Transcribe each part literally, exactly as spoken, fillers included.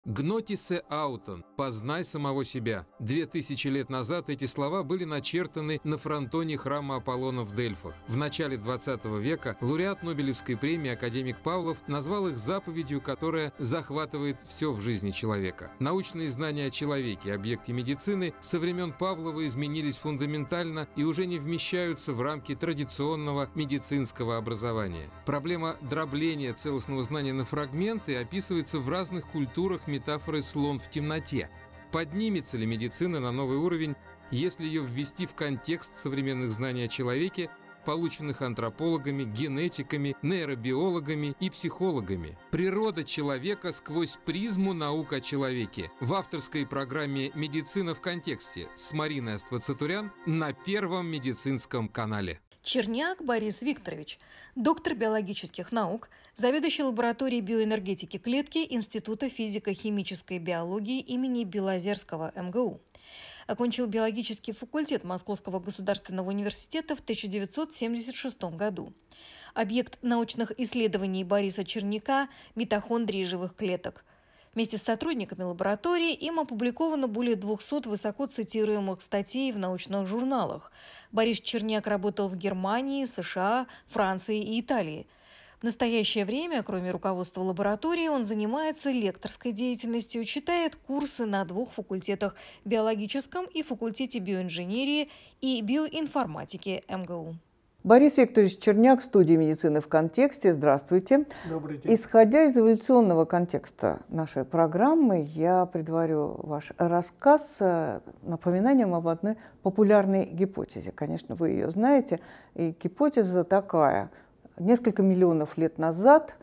«Гнотисе аутон» – «познай самого себя». Две тысячи лет назад эти слова были начертаны на фронтоне храма Аполлона в Дельфах. В начале двадцатого века лауреат Нобелевской премии академик Павлов назвал их заповедью, которая захватывает все в жизни человека. Научные знания о человеке, объекте медицины, со времен Павлова изменились фундаментально и уже не вмещаются в рамки традиционного медицинского образования. Проблема дробления целостного знания на фрагменты описывается в разных культурах метафоры «слон в темноте». Поднимется ли медицина на новый уровень, если ее ввести в контекст современных знаний о человеке, полученных антропологами, генетиками, нейробиологами и психологами? «Природа человека сквозь призму наук о человеке» в авторской программе «Медицина в контексте» с Мариной Аствацатурян на Первом медицинском канале. Черняк Борис Викторович, доктор биологических наук, заведующий лабораторией биоэнергетики клетки Института физико-химической биологии имени Белозерского эм гэ у. Окончил биологический факультет Московского государственного университета в тысяча девятьсот семьдесят шестом году. Объект научных исследований Бориса Черняка – митохондрии живых клеток. Вместе с сотрудниками лаборатории им опубликовано более двухсот высоко цитируемых статей в научных журналах. Борис Черняк работал в Германии, США, Франции и Италии. В настоящее время, кроме руководства лаборатории, он занимается лекторской деятельностью, читает курсы на двух факультетах – биологическом и факультете биоинженерии и биоинформатики эм гэ у. Борис Викторович Черняк в студии «Медицины в контексте». Здравствуйте. Добрый день. Исходя из эволюционного контекста нашей программы, я предварю ваш рассказ напоминанием об одной популярной гипотезе. Конечно, вы ее знаете. И гипотеза такая. Несколько миллионов лет назад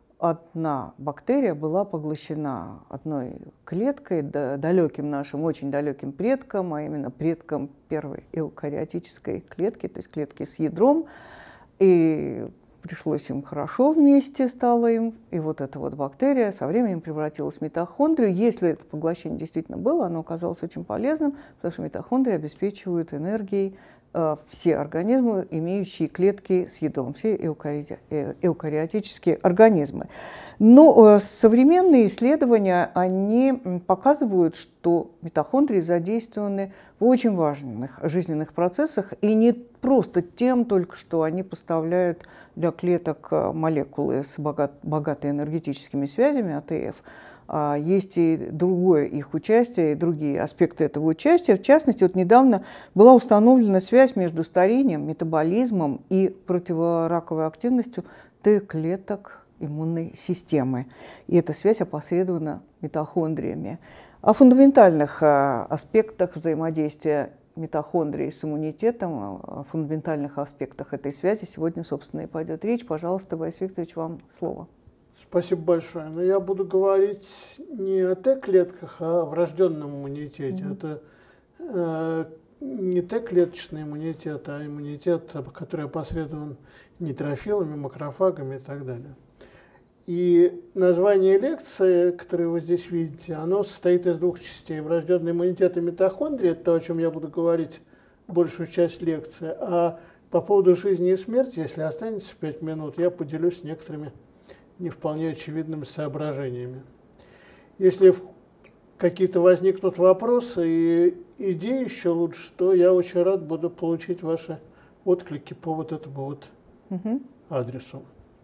одна бактерия была поглощена одной клеткой, далеким нашим, очень далеким предком, а именно предком первой эукариотической клетки, то есть клетки с ядром. И пришлось им хорошо вместе, стало им. И вот эта вот бактерия со временем превратилась в митохондрию. Если это поглощение действительно было, оно оказалось очень полезным, потому что митохондрии обеспечивают энергией все организмы, имеющие клетки с ядром, все эукари... эукариотические организмы. Но современные исследования, они показывают, что митохондрии задействованы в очень важных жизненных процессах, и не просто тем только, что они поставляют для клеток молекулы с богат... богатой энергетическими связями, а тэ эф, есть и другое их участие, и другие аспекты этого участия. В частности, вот недавно была установлена связь между старением, метаболизмом и противораковой активностью Т-клеток иммунной системы. И эта связь опосредована митохондриями. О фундаментальных аспектах взаимодействия митохондрии с иммунитетом, о фундаментальных аспектах этой связи сегодня, собственно, и пойдет речь. Пожалуйста, Борис Викторович, вам слово. Спасибо большое. Но я буду говорить не о Т-клетках, а о врожденном иммунитете. Mm-hmm. Это э, не Т-клеточный иммунитет, а иммунитет, который опосредован нейтрофилами, макрофагами и так далее. И название лекции, которое вы здесь видите, оно состоит из двух частей. Врожденный иммунитет и митохондрии – это то, о чем я буду говорить большую часть лекции. А по поводу жизни и смерти, если останется пять минут, я поделюсь некоторыми не вполне очевидными соображениями. Если какие-то возникнут вопросы и идеи еще лучше, то я очень рад буду получить ваши отклики по вот этому вот угу. адресу.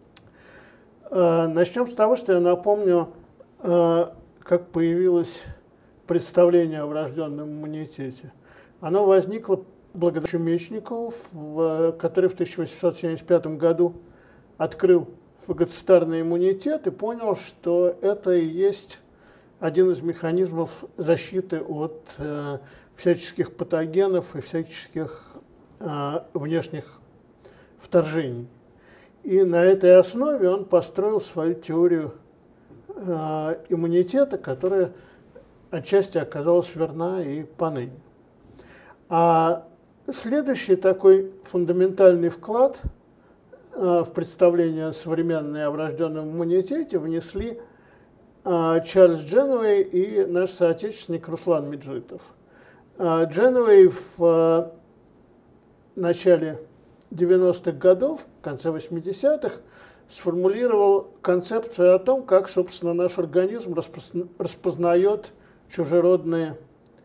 Начнем с того, что я напомню, как появилось представление о врожденном иммунитете. Оно возникло благодаря Мечникову, который в тысяча восемьсот семьдесят пятом году открыл фагоцитарный иммунитет и понял, что это и есть один из механизмов защиты от э, всяческих патогенов и всяческих э, внешних вторжений. И на этой основе он построил свою теорию э, иммунитета, которая отчасти оказалась верна и поныне. А следующий такой фундаментальный вклад в представление современное о врожденном иммунитете внесли а, Чарльз Дженуэй и наш соотечественник Руслан Меджидов. А, Дженуэй в а, начале девяностых годов, в конце восьмидесятых сформулировал концепцию о том, как, собственно, наш организм распозна распознает чужеродные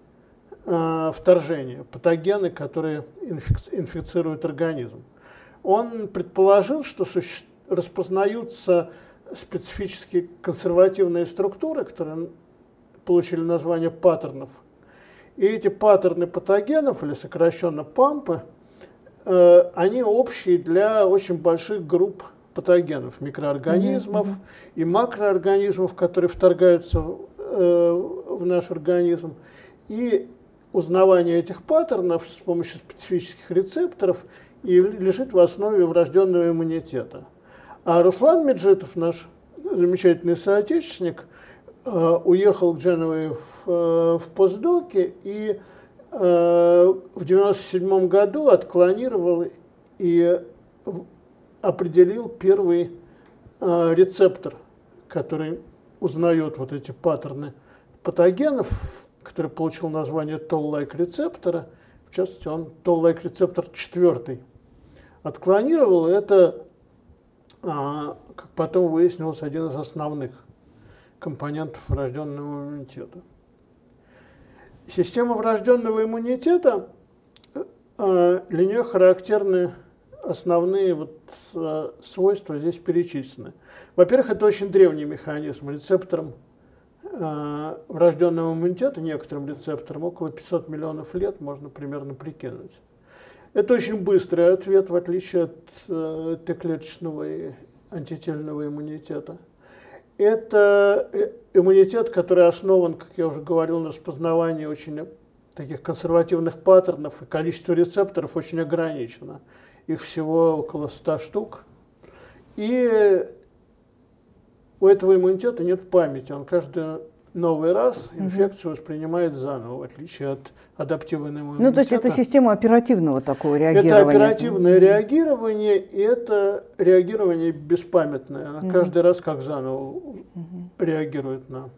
э, вторжения, патогены, которые инфици инфицируют организм. Он предположил, что распознаются специфические консервативные структуры, которые получили название паттернов. И эти паттерны патогенов, или сокращенно пампы, э, они общие для очень больших групп патогенов, микроорганизмов mm-hmm. и макроорганизмов, которые вторгаются в, э, в наш организм. И узнавание этих паттернов с помощью специфических рецепторов и лежит в основе врожденного иммунитета. А Руслан Меджидов, наш замечательный соотечественник, э, уехал к Дженовой в, э, в постдоке и э, в девяносто седьмом году отклонировал и определил первый э, рецептор, который узнает вот эти паттерны патогенов, который получил название Toll-like рецептора. В частности, он Toll-like рецептор четвертый отклонировал. Это, а, как потом выяснилось, один из основных компонентов врожденного иммунитета. Система врожденного иммунитета, а, для нее характерны основные вот, а, свойства здесь перечислены. Во-первых, это очень древний механизм. Рецептором а, врожденного иммунитета, некоторым рецепторам, около пятисот миллионов лет, можно примерно прикинуть. Это очень быстрый ответ, в отличие от э, Т-клеточного и антительного иммунитета. Это иммунитет, который основан, как я уже говорил, на распознавании очень таких консервативных паттернов, и количество рецепторов очень ограничено. Их всего около ста штук. И у этого иммунитета нет памяти. Он каждый новый раз инфекцию воспринимает заново, в отличие от адаптивного иммунитета. Ну, то есть это система оперативного такого реагирования. Это оперативное mm-hmm. реагирование, и это реагирование беспамятное. Она mm-hmm. каждый раз как заново mm-hmm. реагирует на.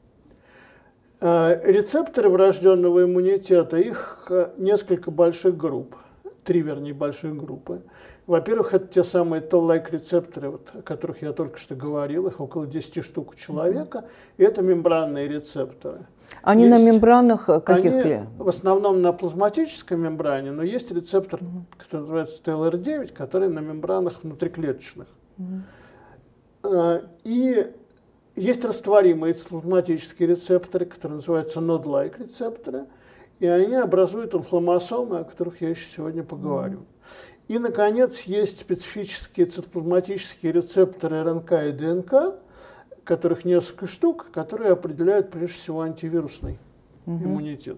А, рецепторы врожденного иммунитета, их несколько больших групп, три, вернее, больших группы. Во-первых, это те самые Toll-like рецепторы, вот, о которых я только что говорил, их около десяти штук у человека, mm-hmm. и это мембранные рецепторы. Они есть, на мембранах каких они клеток? В основном на плазматической мембране, но есть рецептор, mm-hmm. который называется Т Л Р девять, который на мембранах внутриклеточных. Mm-hmm. И есть растворимые плазматические рецепторы, которые называются Node-like рецепторы, и они образуют инфламмасомы, о которых я еще сегодня поговорю. Mm-hmm. И, наконец, есть специфические цитоплазматические рецепторы Р Н К и Д Н К, которых несколько штук, которые определяют прежде всего антивирусный угу. иммунитет.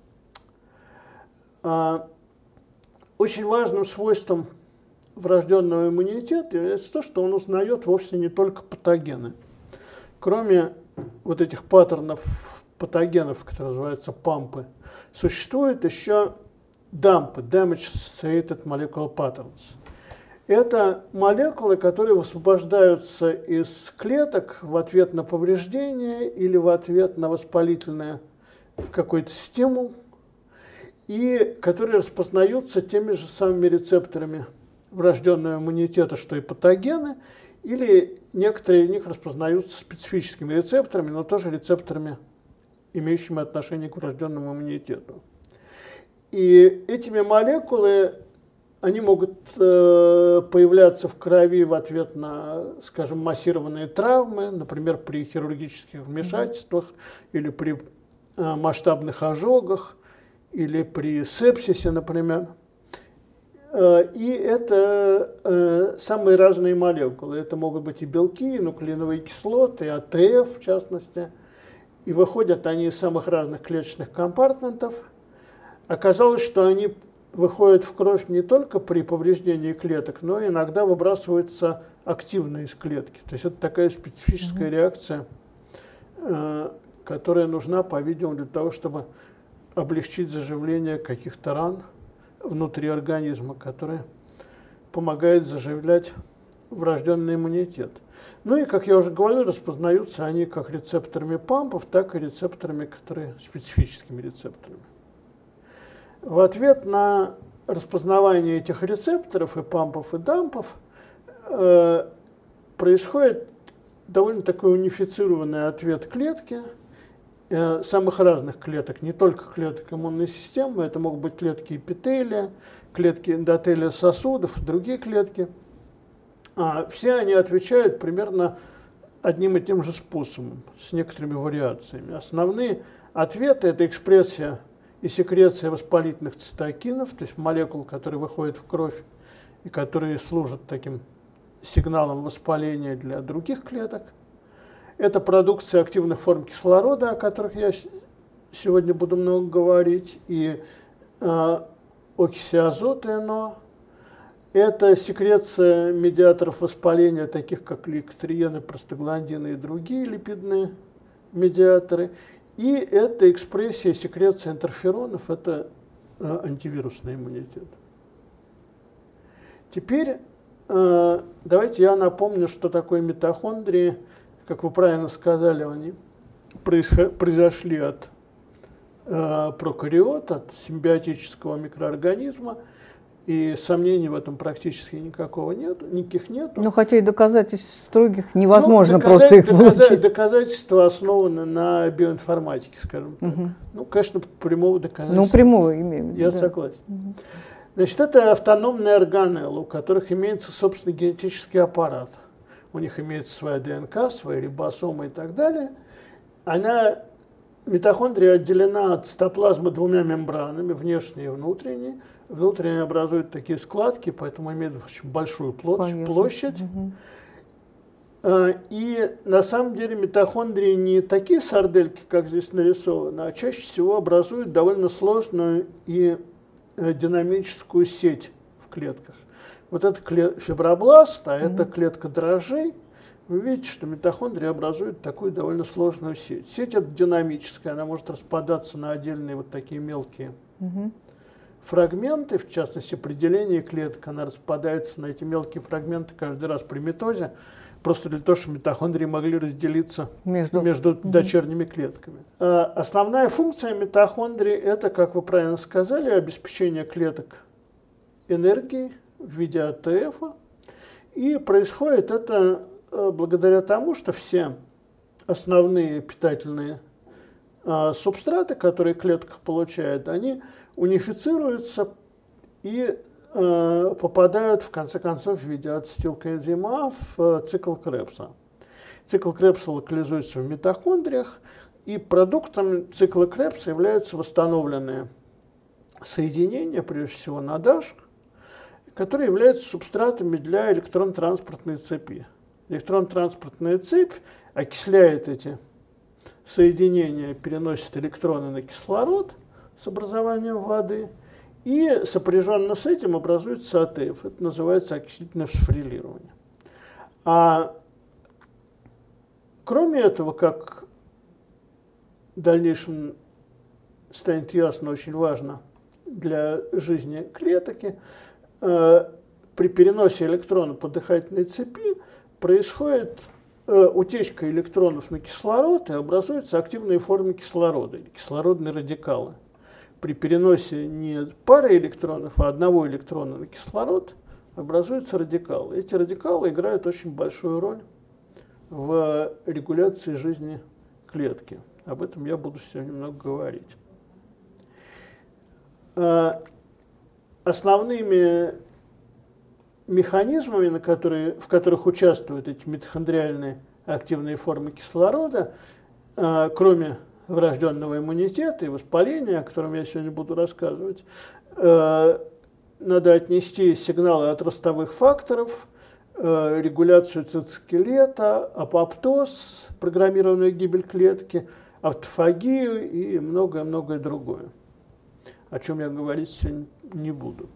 А, очень важным свойством врожденного иммунитета является то, что он узнает вовсе не только патогены. Кроме вот этих паттернов патогенов, которые называются пампы, существует еще дампы, Damage Associated Molecular Patterns. Это молекулы, которые высвобождаются из клеток в ответ на повреждение или в ответ на воспалительный какой-то стимул, и которые распознаются теми же самыми рецепторами врожденного иммунитета, что и патогены, или некоторые из них распознаются специфическими рецепторами, но тоже рецепторами, имеющими отношение к врожденному иммунитету. И этими молекулы, они могут э, появляться в крови в ответ на, скажем, массированные травмы, например, при хирургических вмешательствах, mm-hmm. или при э, масштабных ожогах, или при сепсисе, например. Э, и это э, самые разные молекулы. Это могут быть и белки, и нуклеиновые кислоты, и А Т Ф в частности. И выходят они из самых разных клеточных компартментов. Оказалось, что они выходят в кровь не только при повреждении клеток, но иногда выбрасываются активно из клетки. То есть это такая специфическая mm-hmm. реакция, э, которая нужна, по-видимому, для того, чтобы облегчить заживление каких-то ран внутри организма, которые помогают заживлять врожденный иммунитет. Ну и, как я уже говорил, распознаются они как рецепторами пампов, так и рецепторами, которые специфическими рецепторами. В ответ на распознавание этих рецепторов и пампов, и дампов э, происходит довольно такой унифицированный ответ клетки, э, самых разных клеток, не только клеток иммунной системы, это могут быть клетки эпителия, клетки эндотелия сосудов, другие клетки. А все они отвечают примерно одним и тем же способом, с некоторыми вариациями. Основные ответы – это экспрессия и секреция воспалительных цитокинов, то есть молекул, которые выходят в кровь и которые служат таким сигналом воспаления для других клеток. Это продукция активных форм кислорода, о которых я сегодня буду много говорить, и э, окиси азота эн о. Это секреция медиаторов воспаления, таких как лейкотриены, простагландины и другие липидные медиаторы. И это экспрессия, секреция интерферонов, это э, антивирусный иммунитет. Теперь э, давайте я напомню, что такое митохондрии. Как вы правильно сказали, они произошли от э, прокариот, от симбиотического микроорганизма. И сомнений в этом практически никакого нет, никаких нет. Ну, хотя и доказательств строгих невозможно ну, просто их доказать, получить. Доказательства основаны на биоинформатике, скажем так. Угу. Ну, конечно, прямого доказательства. Ну, прямого имеем. Я да. согласен. Угу. Значит, это автономные органеллы, у которых имеется собственный генетический аппарат. У них имеется своя ДНК, свои рибосомы и так далее. Она, митохондрия отделена от цитоплазмы двумя мембранами, внешней и внутренней. Внутренне образуют такие складки, поэтому имеют очень большую площадь. площадь. Угу. И на самом деле митохондрии не такие сардельки, как здесь нарисовано, а чаще всего образуют довольно сложную и динамическую сеть в клетках. Вот это фибробласт, а это клетка дрожжей. Вы видите, что митохондрии образуют такую довольно сложную сеть. Сеть эта динамическая, она может распадаться на отдельные вот такие мелкие угу. фрагменты, в частности, при делении клеток она распадается на эти мелкие фрагменты каждый раз при митозе, просто для того, чтобы митохондрии могли разделиться между, между угу. дочерними клетками. А основная функция митохондрии – это, как вы правильно сказали, обеспечение клеток энергией в виде а тэ эф. И происходит это благодаря тому, что все основные питательные а, субстраты, которые клетка получает, они унифицируются и э, попадают, в конце концов, в виде ацетилкоэнзима в э, цикл Кребса. Цикл Кребса локализуется в митохондриях, и продуктом цикла Кребса являются восстановленные соединения, прежде всего НАДАЖ, которые являются субстратами для электрон-транспортной цепи. Электрон-транспортная цепь окисляет эти соединения, переносит электроны на кислород с образованием воды, и сопряженно с этим образуется а тэ эф. Это называется окислительное фосфорилирование. А кроме этого, как в дальнейшем станет ясно, очень важно для жизни клетки, э, при переносе электрона по дыхательной цепи происходит э, утечка электронов на кислород, и образуются активные формы кислорода, или кислородные радикалы. При переносе не пары электронов, а одного электрона на кислород образуются радикалы. Эти радикалы играют очень большую роль в регуляции жизни клетки. Об этом я буду сегодня немного говорить. Основными механизмами, на которые, в которых участвуют эти митохондриальные активные формы кислорода, кроме врожденного иммунитета и воспаления, о котором я сегодня буду рассказывать, надо отнести сигналы от ростовых факторов, регуляцию цитоскелета, апоптоз, программированную гибель клетки, автофагию и многое-многое другое, о чем я говорить сегодня не буду.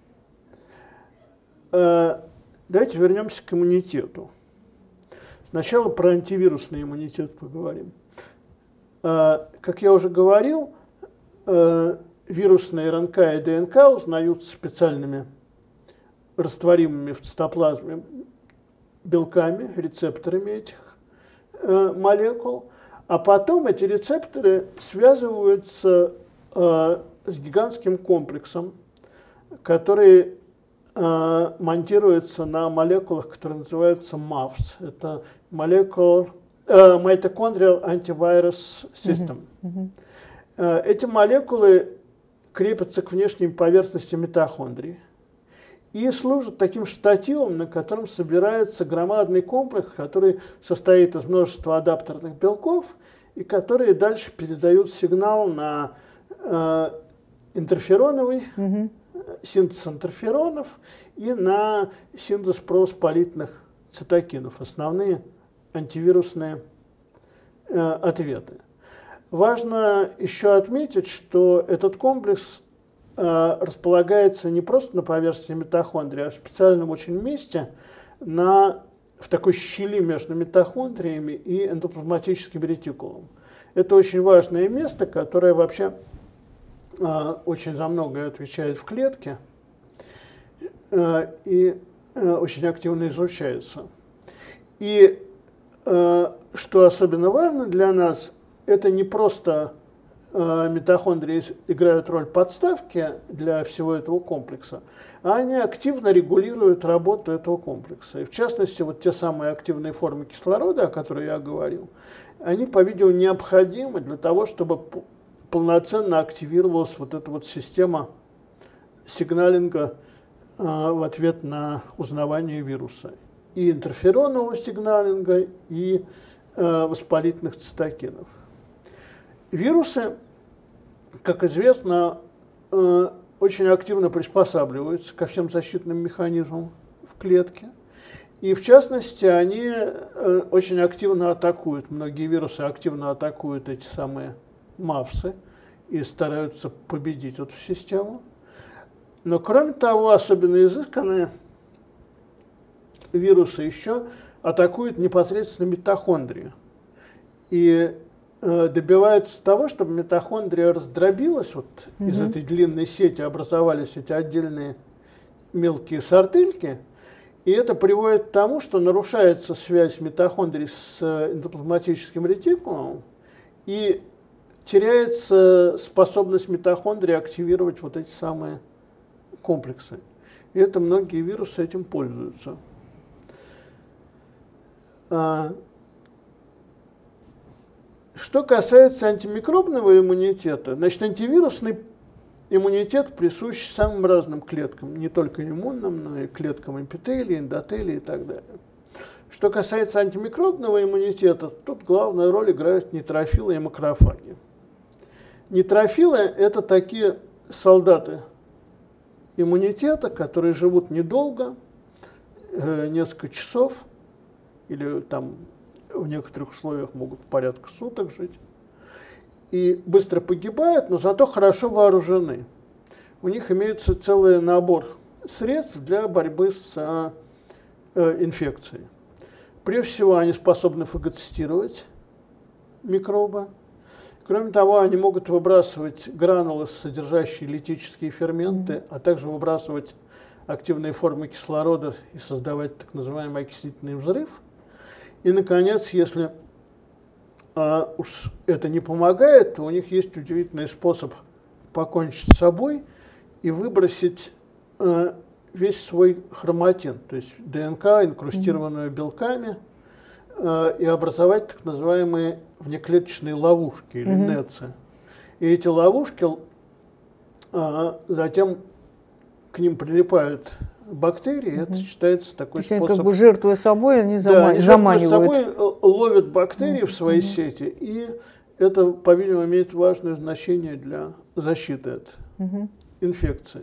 Давайте вернемся к иммунитету. Сначала про антивирусный иммунитет поговорим. Как я уже говорил, вирусные эр эн ка и дэ эн ка узнаются специальными растворимыми в цитоплазме белками, рецепторами этих молекул, а потом эти рецепторы связываются с гигантским комплексом, который э, монтируется на молекулах, которые называются мафс. Это молекул, э, Mitochondrial Antivirus System. Mm-hmm. Э, эти молекулы крепятся к внешней поверхности митохондрии и служат таким штативом, на котором собирается громадный комплекс, который состоит из множества адаптерных белков, и которые дальше передают сигнал на э, интерфероновый mm-hmm. синтез интерферонов и на синтез провоспалительных цитокинов, основные антивирусные э, ответы. Важно еще отметить, что этот комплекс э, располагается не просто на поверхности митохондрии, а в специальном очень месте на, в такой щели между митохондриями и эндоплазматическим ретикулом. Это очень важное место, которое вообще э, очень за многое отвечает в клетке э, и э, очень активно изучается. И э, что особенно важно для нас, это не просто э, митохондрии играют роль подставки для всего этого комплекса, а они активно регулируют работу этого комплекса. И в частности, вот те самые активные формы кислорода, о которых я говорил, они, по-видимому, необходимы для того, чтобы полноценно активировалась вот эта вот система сигналинга э, в ответ на узнавание вируса. И интерферонового сигналинга, и э, воспалительных цитокинов. Вирусы, как известно, э, очень активно приспосабливаются ко всем защитным механизмам в клетке. И в частности, они э, очень активно атакуют, многие вирусы активно атакуют эти самые мафсы и стараются победить эту систему. Но кроме того, особенно изысканные вирусы еще атакуют непосредственно митохондрию. И добиваются того, чтобы митохондрия раздробилась, вот mm-hmm. из этой длинной сети образовались эти отдельные мелкие сартельки, и это приводит к тому, что нарушается связь митохондрий с эндоплазматическим ретикулом, и теряется способность митохондрии активировать вот эти самые комплексы. И это многие вирусы этим пользуются. Что касается антимикробного иммунитета, значит, антивирусный иммунитет присущ самым разным клеткам, не только иммунным, но и клеткам эпителия, эндотелия и так далее. Что касается антимикробного иммунитета, тут главную роль играют нейтрофилы и макрофаги. Нейтрофилы – это такие солдаты иммунитета, которые живут недолго, несколько часов, или там в некоторых условиях могут порядка суток жить, и быстро погибают, но зато хорошо вооружены. У них имеется целый набор средств для борьбы с а, э, инфекцией. Прежде всего, они способны фагоцитировать микробы. Кроме того, они могут выбрасывать гранулы, содержащие литические ферменты, mm-hmm. а также выбрасывать активные формы кислорода и создавать так называемый окислительный взрыв. И, наконец, если а, уж это не помогает, то у них есть удивительный способ покончить с собой и выбросить а, весь свой хроматин, то есть ДНК, инкрустированную mm-hmm. белками, а, и образовать так называемые внеклеточные ловушки или mm-hmm. нецы. И эти ловушки а, затем к ним прилипают бактерии, mm-hmm. это считается такой То есть способ... как бы жертвуя собой, они да, зама... заманивают. Жертвуя собой ловят бактерии mm-hmm. в своей mm-hmm. сети, и это, по-видимому, имеет важное значение для защиты от mm-hmm. инфекции.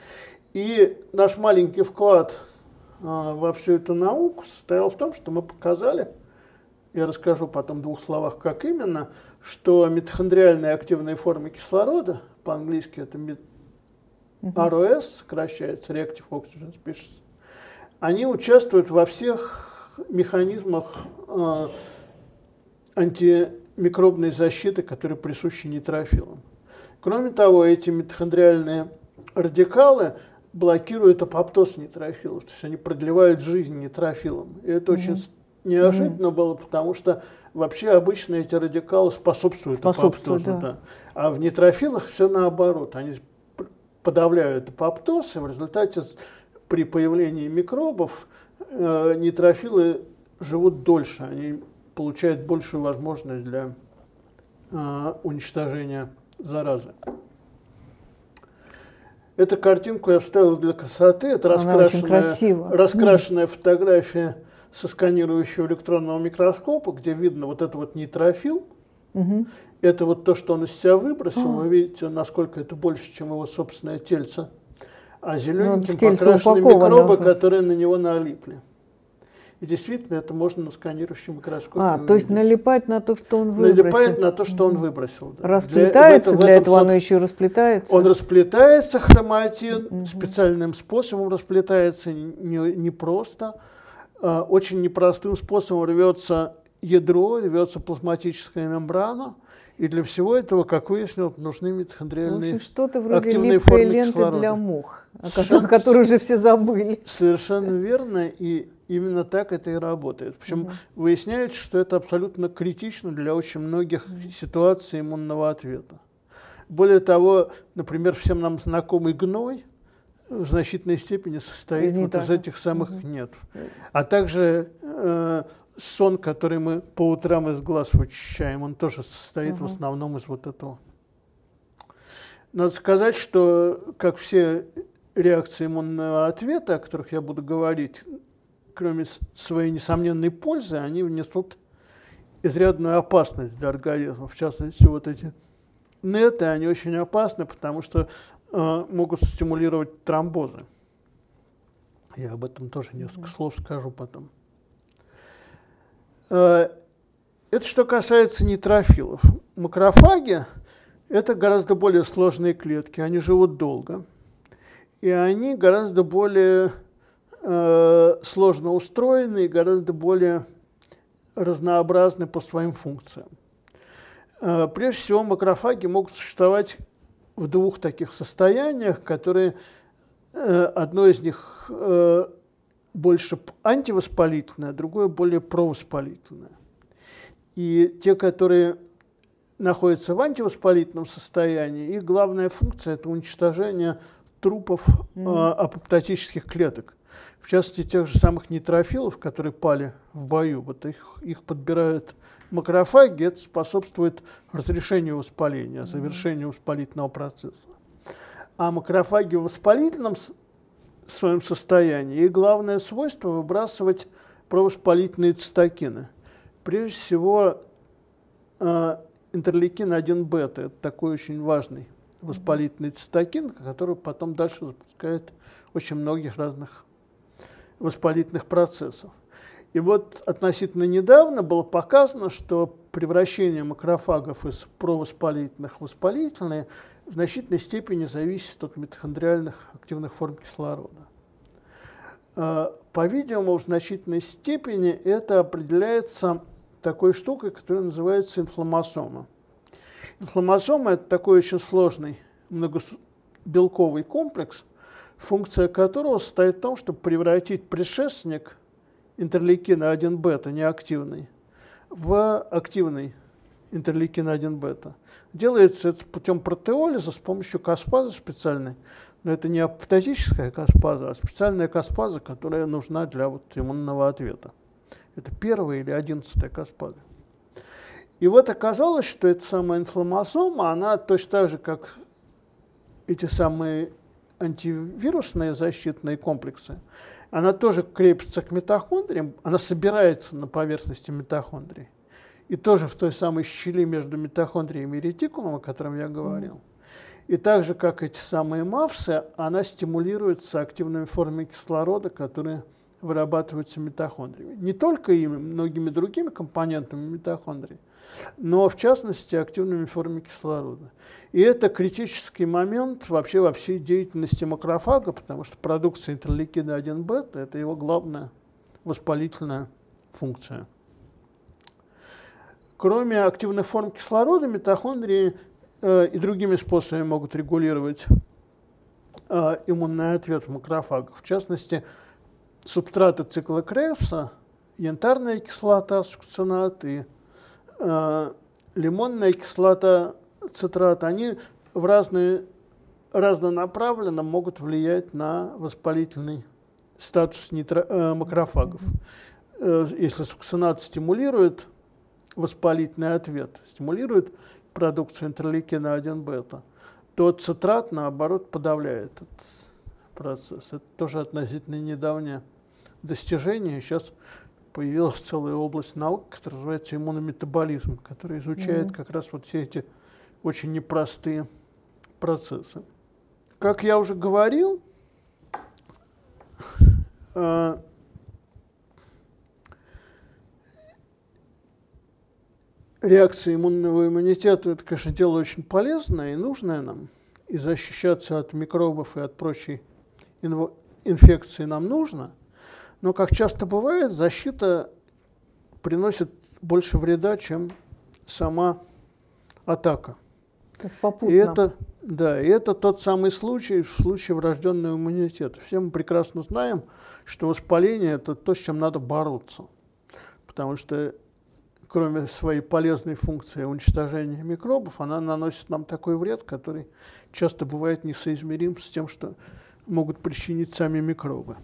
И наш маленький вклад а, во всю эту науку состоял в том, что мы показали, я расскажу потом в двух словах, как именно, что митохондриальные активные формы кислорода, по-английски это ар о эс, сокращается, Reactive Oxygen Species, они участвуют во всех механизмах э, антимикробной защиты, которые присущи нейтрофилам. Кроме того, эти митохондриальные радикалы блокируют апоптоз нейтрофилов, то есть они продлевают жизнь нейтрофилам. И это mm-hmm. очень неожиданно mm-hmm. было, потому что вообще обычно эти радикалы способствуют, способствуют апоптозу. Да. Да. А в нейтрофилах все наоборот. Они подавляют апоптоз, и в результате при появлении микробов э, нейтрофилы живут дольше, они получают большую возможность для э, уничтожения заразы. Эту картинку я вставил для красоты. Это раскрашенная, раскрашенная фотография со сканирующего электронного микроскопа, где видно вот это вот нейтрофил. Угу. Это вот то, что он из себя выбросил. Вы видите, насколько это больше, чем его собственное тельце. А зелененьким покрашены микробы, которые на него налипли. И действительно, это можно на сканирующем микроскопе А, увидеть. То есть налипать на то, что он выбросил. Налипает на то, что он выбросил. Да. Расплетается, для, для, для этого этом, оно еще расплетается? Он расплетается, хроматин, угу. специальным способом расплетается, не, не просто. А, очень непростым способом рвется ядро, рвется плазматическая мембрана. И для всего этого, как выяснилось, нужны митохондриальные что-то вроде липкой ленты кислорода. Для мух, о которой уже все забыли. Совершенно верно, и именно так это и работает. Причем угу. выясняется, что это абсолютно критично для очень многих угу. ситуаций иммунного ответа. Более того, например, всем нам знакомый гной в значительной степени состоит вот из этих самых угу. нет. А также э, сон, который мы по утрам из глаз вычищаем, он тоже состоит uh-huh. в основном из вот этого. Надо сказать, что, как все реакции иммунного ответа, о которых я буду говорить, кроме своей несомненной пользы, они несут изрядную опасность для организма. В частности, вот эти неты, они очень опасны, потому что э, могут стимулировать тромбозы. Я об этом тоже несколько uh-huh. слов скажу потом. Это что касается нейтрофилов. Макрофаги – это гораздо более сложные клетки, они живут долго. И они гораздо более э, сложно устроены и гораздо более разнообразны по своим функциям. Э, прежде всего, макрофаги могут существовать в двух таких состояниях, которые, э, одно из них э, больше антивоспалительное, другое более провоспалительное. И те, которые находятся в антивоспалительном состоянии, их главная функция – это уничтожение трупов mm-hmm. э, апоптотических клеток. В частности, тех же самых нейтрофилов, которые пали в бою. Вот их, их подбирают макрофаги, это способствует разрешению воспаления, mm-hmm. завершению воспалительного процесса. А макрофаги в воспалительном в своем состоянии. И главное свойство – выбрасывать провоспалительные цитокины. Прежде всего, э, интерлейкин один бета – это такой очень важный воспалительный цитокин, который потом дальше запускает очень многих разных воспалительных процессов. И вот относительно недавно было показано, что превращение макрофагов из провоспалительных в воспалительные в значительной степени зависит от митохондриальных активных форм кислорода. По-видимому, в значительной степени это определяется такой штукой, которая называется инфламмасома. Инфламмасома – это такой очень сложный многобелковый комплекс, функция которого состоит в том, чтобы превратить предшественник интерлейкина один бета, неактивный, в активный интерлейкин один бета. Делается это путем протеолиза с помощью каспазы специальной. Но это не апоптотическая каспаза, а специальная каспаза, которая нужна для вот иммунного ответа. Это первая или одиннадцатая каспаза. И вот оказалось, что эта самая инфламмасома, она точно так же, как эти самые антивирусные защитные комплексы, она тоже крепится к митохондриям, она собирается на поверхности митохондрий. И тоже в той самой щели между митохондриями и ретикулом, о котором я говорил. И так же, как эти самые мавсы, она стимулируется активными формами кислорода, которые вырабатываются митохондриями. Не только ими, многими другими компонентами митохондрий, но в частности активными формами кислорода. И это критический момент вообще во всей деятельности макрофага, потому что продукция интерлейкина один бета – это его главная воспалительная функция. Кроме активных форм кислорода, митохондрии э, и другими способами могут регулировать э, иммунный ответ макрофагов. В частности, субстраты цикла Кребса, янтарная кислота, сукцинат и э, лимонная кислота, цитрат, они в разные, разнонаправленно могут влиять на воспалительный статус нитро, э, макрофагов. Э, если сукцинат стимулирует воспалительный ответ, стимулирует продукцию интерлейкина один бета, то цитрат, наоборот, подавляет этот процесс. Это тоже относительно недавнее достижение. Сейчас появилась целая область науки, которая называется иммунометаболизм, которая изучает mm-hmm. как раз вот все эти очень непростые процессы. Как я уже говорил, э, реакция иммунного иммунитета – это, конечно, дело очень полезное и нужное нам. И защищаться от микробов и от прочей инв- инфекции нам нужно. Но, как часто бывает, защита приносит больше вреда, чем сама атака. Как попутно. И это, да, и это тот самый случай, в случае врожденного иммунитета. Все мы прекрасно знаем, что воспаление – это то, с чем надо бороться. Потому что кроме своей полезной функции уничтожения микробов, она наносит нам такой вред, который часто бывает несоизмерим с тем, что могут причинить сами микробы.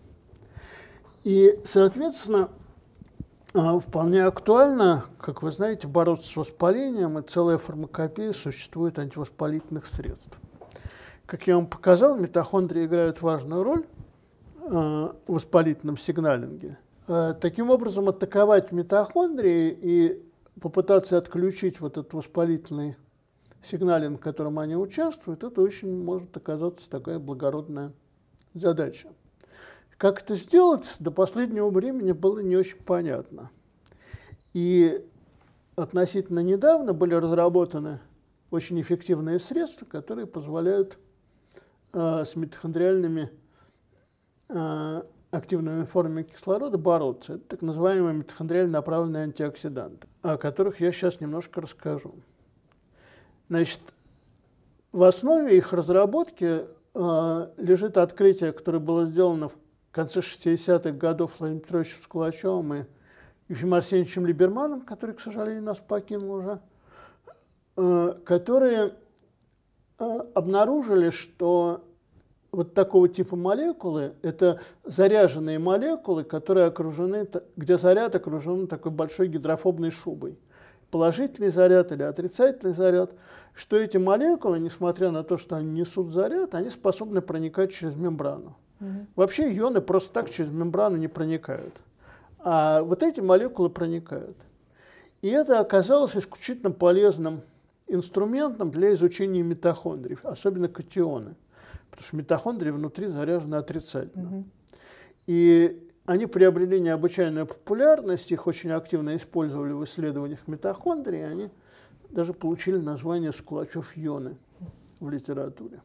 И, соответственно, вполне актуально, как вы знаете, бороться с воспалением, и целая фармакопея существует антивоспалительных средств. Как я вам показал, митохондрии играют важную роль в воспалительном сигналинге. Таким образом, атаковать митохондрии и попытаться отключить вот этот воспалительный сигналинг, в котором они участвуют, это очень может оказаться такая благородная задача. Как это сделать, до последнего времени было не очень понятно. И относительно недавно были разработаны очень эффективные средства, которые позволяют э, с митохондриальными э, активными формами кислорода бороться. Это так называемые митохондриально направленные антиоксиданты, о которых я сейчас немножко расскажу. Значит, в основе их разработки э, лежит открытие, которое было сделано в конце шестидесятых годов Владимиром Петровичем Скулачевым и Ефимом Арсеньевичем Либерманом, который, к сожалению, нас покинул уже, э, которые э, обнаружили, что вот такого типа молекулы – это заряженные молекулы, которые окружены, где заряд окружен такой большой гидрофобной шубой. Положительный заряд или отрицательный заряд, что эти молекулы, несмотря на то, что они несут заряд, они способны проникать через мембрану. Mm-hmm. Вообще ионы просто так через мембрану не проникают. А вот эти молекулы проникают. И это оказалось исключительно полезным инструментом для изучения митохондрий, особенно катионы. Потому что митохондрии внутри заряжены отрицательно. Mm-hmm. И они приобрели необычайную популярность, их очень активно использовали в исследованиях митохондрий, и они даже получили название Скулачев-ионы в литературе.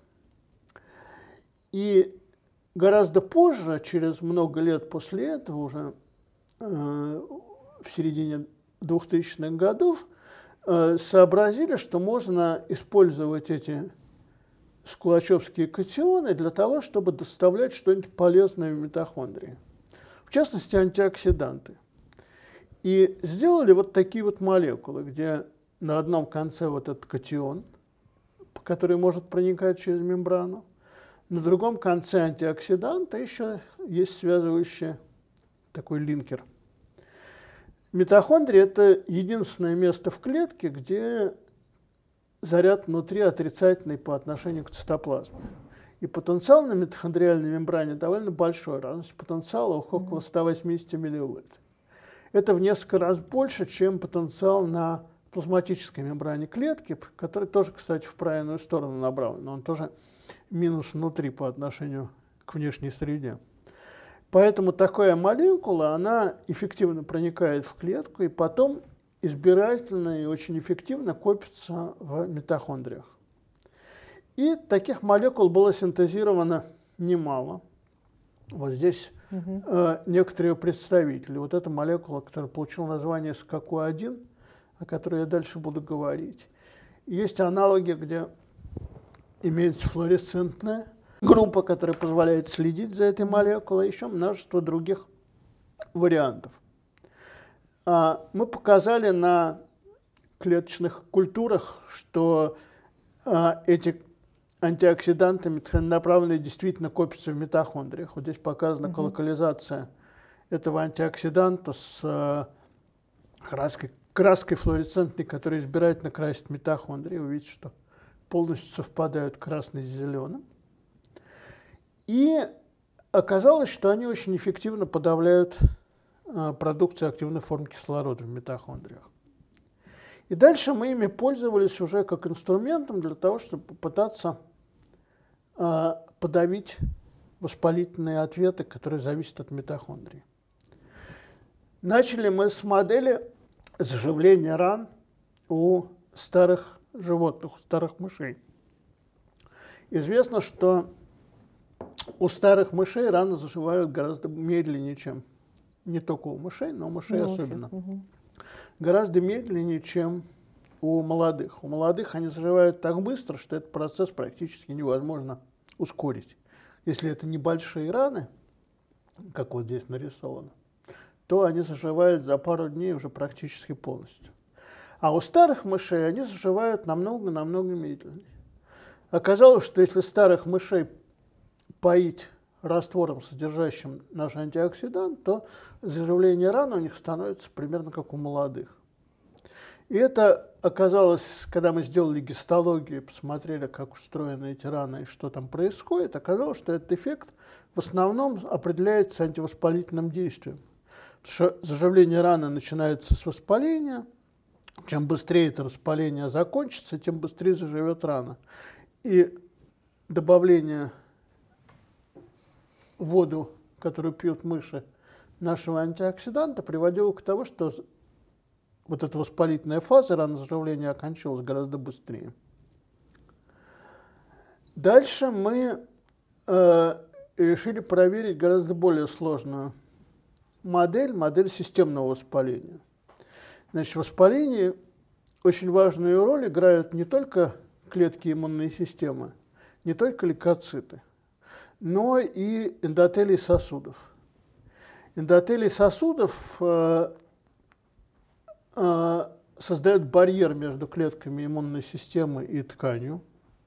И гораздо позже, через много лет после этого, уже э, в середине двухтысячных годов, э, сообразили, что можно использовать эти скулачевские катионы для того, чтобы доставлять что-нибудь полезное в митохондрии. В частности, антиоксиданты. И сделали вот такие вот молекулы, где на одном конце вот этот катион, который может проникать через мембрану, на другом конце антиоксиданта еще есть связывающий такой линкер. Митохондрия – это единственное место в клетке, где заряд внутри отрицательный по отношению к цитоплазме. И потенциал на митохондриальной мембране довольно большой, разность потенциала около ста восьмидесяти милливольт. Это в несколько раз больше, чем потенциал на плазматической мембране клетки, который тоже, кстати, в правильную сторону направлен, но он тоже минус внутри по отношению к внешней среде. Поэтому такая молекула, она эффективно проникает в клетку и потом избирательно и очень эффективно копится в митохондриях. И таких молекул было синтезировано немало. Вот здесь угу. э, некоторые представители. Вот эта молекула, которая получила название эс ка ку один, о которой я дальше буду говорить. Есть аналоги, где имеется флуоресцентная группа, которая позволяет следить за этой молекулой, еще множество других вариантов. А, мы показали на клеточных культурах, что а, эти антиоксиданты направленные действительно копятся в митохондриях. Вот здесь показана Мгм. колокализация этого антиоксиданта с краской, краской флуоресцентной, которая избирательно красит митохондрии. Вы видите, что полностью совпадают красный с зеленым. И оказалось, что они очень эффективно подавляют а, продукцию активных форм кислорода в митохондриях. И дальше мы ими пользовались уже как инструментом для того, чтобы попытаться а, подавить воспалительные ответы, которые зависят от митохондрий. Начали мы с модели заживления ран у старых животных, у старых мышей. Известно, что у старых мышей раны заживают гораздо медленнее, чем не только у мышей, но у мышей Ну, особенно. угу. Гораздо медленнее, чем у молодых. У молодых они заживают так быстро, что этот процесс практически невозможно ускорить. Если это небольшие раны, как вот здесь нарисовано, то они заживают за пару дней уже практически полностью. А у старых мышей они заживают намного-намного медленнее. Оказалось, что если старых мышей поить раствором, содержащим наш антиоксидант, то заживление ран у них становится примерно как у молодых. И это оказалось, когда мы сделали гистологию, посмотрели, как устроены эти раны и что там происходит, оказалось, что этот эффект в основном определяется антивоспалительным действием. Потому что заживление раны начинается с воспаления. Чем быстрее это воспаление закончится, тем быстрее заживет рана. И добавление в воду, которую пьют мыши, нашего антиоксиданта приводило к тому, что вот эта воспалительная фаза ранозаживления окончилась гораздо быстрее. Дальше мы э, решили проверить гораздо более сложную модель, модель системного воспаления. Значит, в воспалении очень важную роль играют не только клетки иммунной системы, не только лейкоциты, но и эндотелий сосудов. Эндотелий сосудов э, э, создает барьер между клетками иммунной системы и тканью.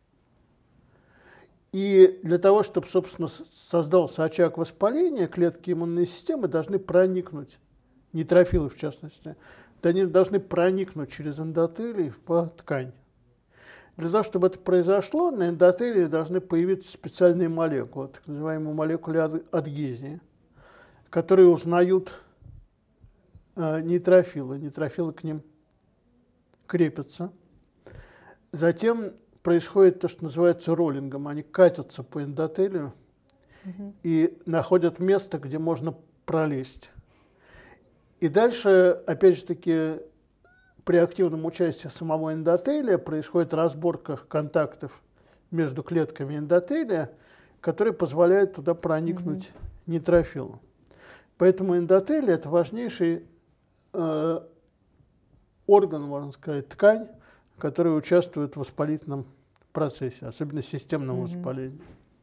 И для того, чтобы, собственно, создался очаг воспаления, клетки иммунной системы должны проникнуть, нейтрофилы в частности, они должны проникнуть через эндотелий по ткань. Для того, чтобы это произошло, на эндотелии должны появиться специальные молекулы, так называемые молекулы адгезии, которые узнают э, нейтрофилы. Нейтрофилы к ним крепятся. Затем происходит то, что называется роллингом. Они катятся по эндотелию угу. и находят место, где можно пролезть. И дальше, опять же таки, при активном участии самого эндотелия происходит разборка контактов между клетками эндотелия, которые позволяют туда проникнуть угу. нейтрофилу. Поэтому эндотелий – это важнейший э, орган, можно сказать, ткань, которые участвуют в воспалительном процессе, особенно системном mm-hmm. воспалении.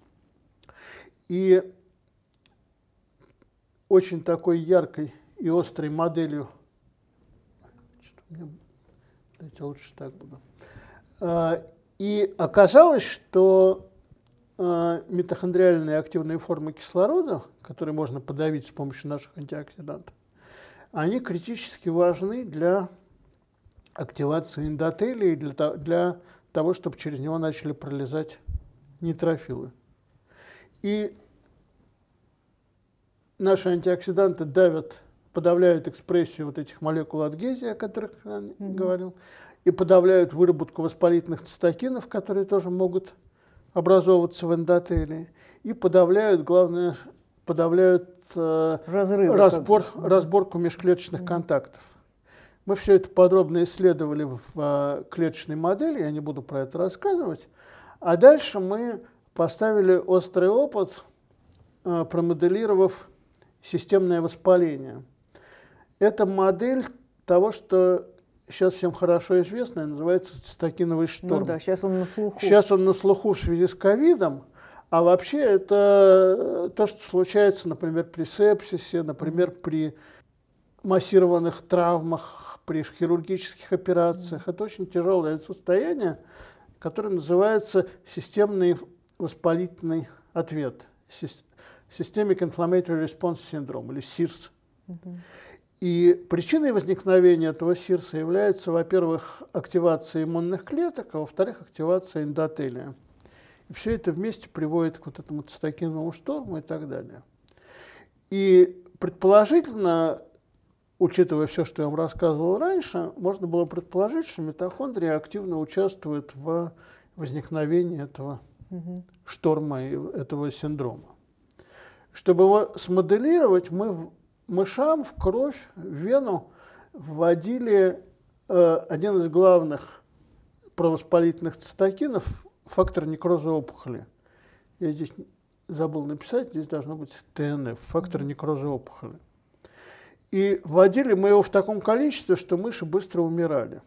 И очень такой яркой и острой моделью, давайте лучше так буду, и оказалось, что митохондриальные активные формы кислорода, которые можно подавить с помощью наших антиоксидантов, они критически важны для активации эндотелия для, для того, чтобы через него начали пролезать нейтрофилы. И наши антиоксиданты давят, подавляют экспрессию вот этих молекул адгезии, о которых я mm-hmm. говорил, и подавляют выработку воспалительных цитокинов, которые тоже могут образовываться в эндотелии, и подавляют, главное, подавляют э, Разрывы, разбор, разборку межклеточных mm-hmm. контактов. Мы все это подробно исследовали в uh, клеточной модели, я не буду про это рассказывать. А дальше мы поставили острый опыт, uh, промоделировав системное воспаление. Это модель того, что сейчас всем хорошо известно, называется цитокиновый шторм. Ну да, сейчас он на слуху. Сейчас он на слуху в связи с ковидом, а вообще это то, что случается, например, при сепсисе, например, mm-hmm. при массированных травмах, при хирургических операциях. Это очень тяжелое состояние, который называется системный воспалительный ответ, Systemic Inflammatory Response Syndrome, или сирс. Uh-huh. И причиной возникновения этого сирса является, во-первых, активация иммунных клеток, а во-вторых, активация эндотелия. И все это вместе приводит к вот этому цитокиновому шторму и так далее. И предположительно, учитывая все, что я вам рассказывал раньше, можно было предположить, что митохондрии активно участвуют в возникновении этого угу. шторма и этого синдрома. Чтобы его смоделировать, мы мышам в кровь, в вену вводили э, один из главных провоспалительных цитокинов, фактор некроза опухоли. Я здесь забыл написать, здесь должно быть Т Н Ф, фактор некроза опухоли. И вводили мы его в таком количестве, что мыши быстро умирали.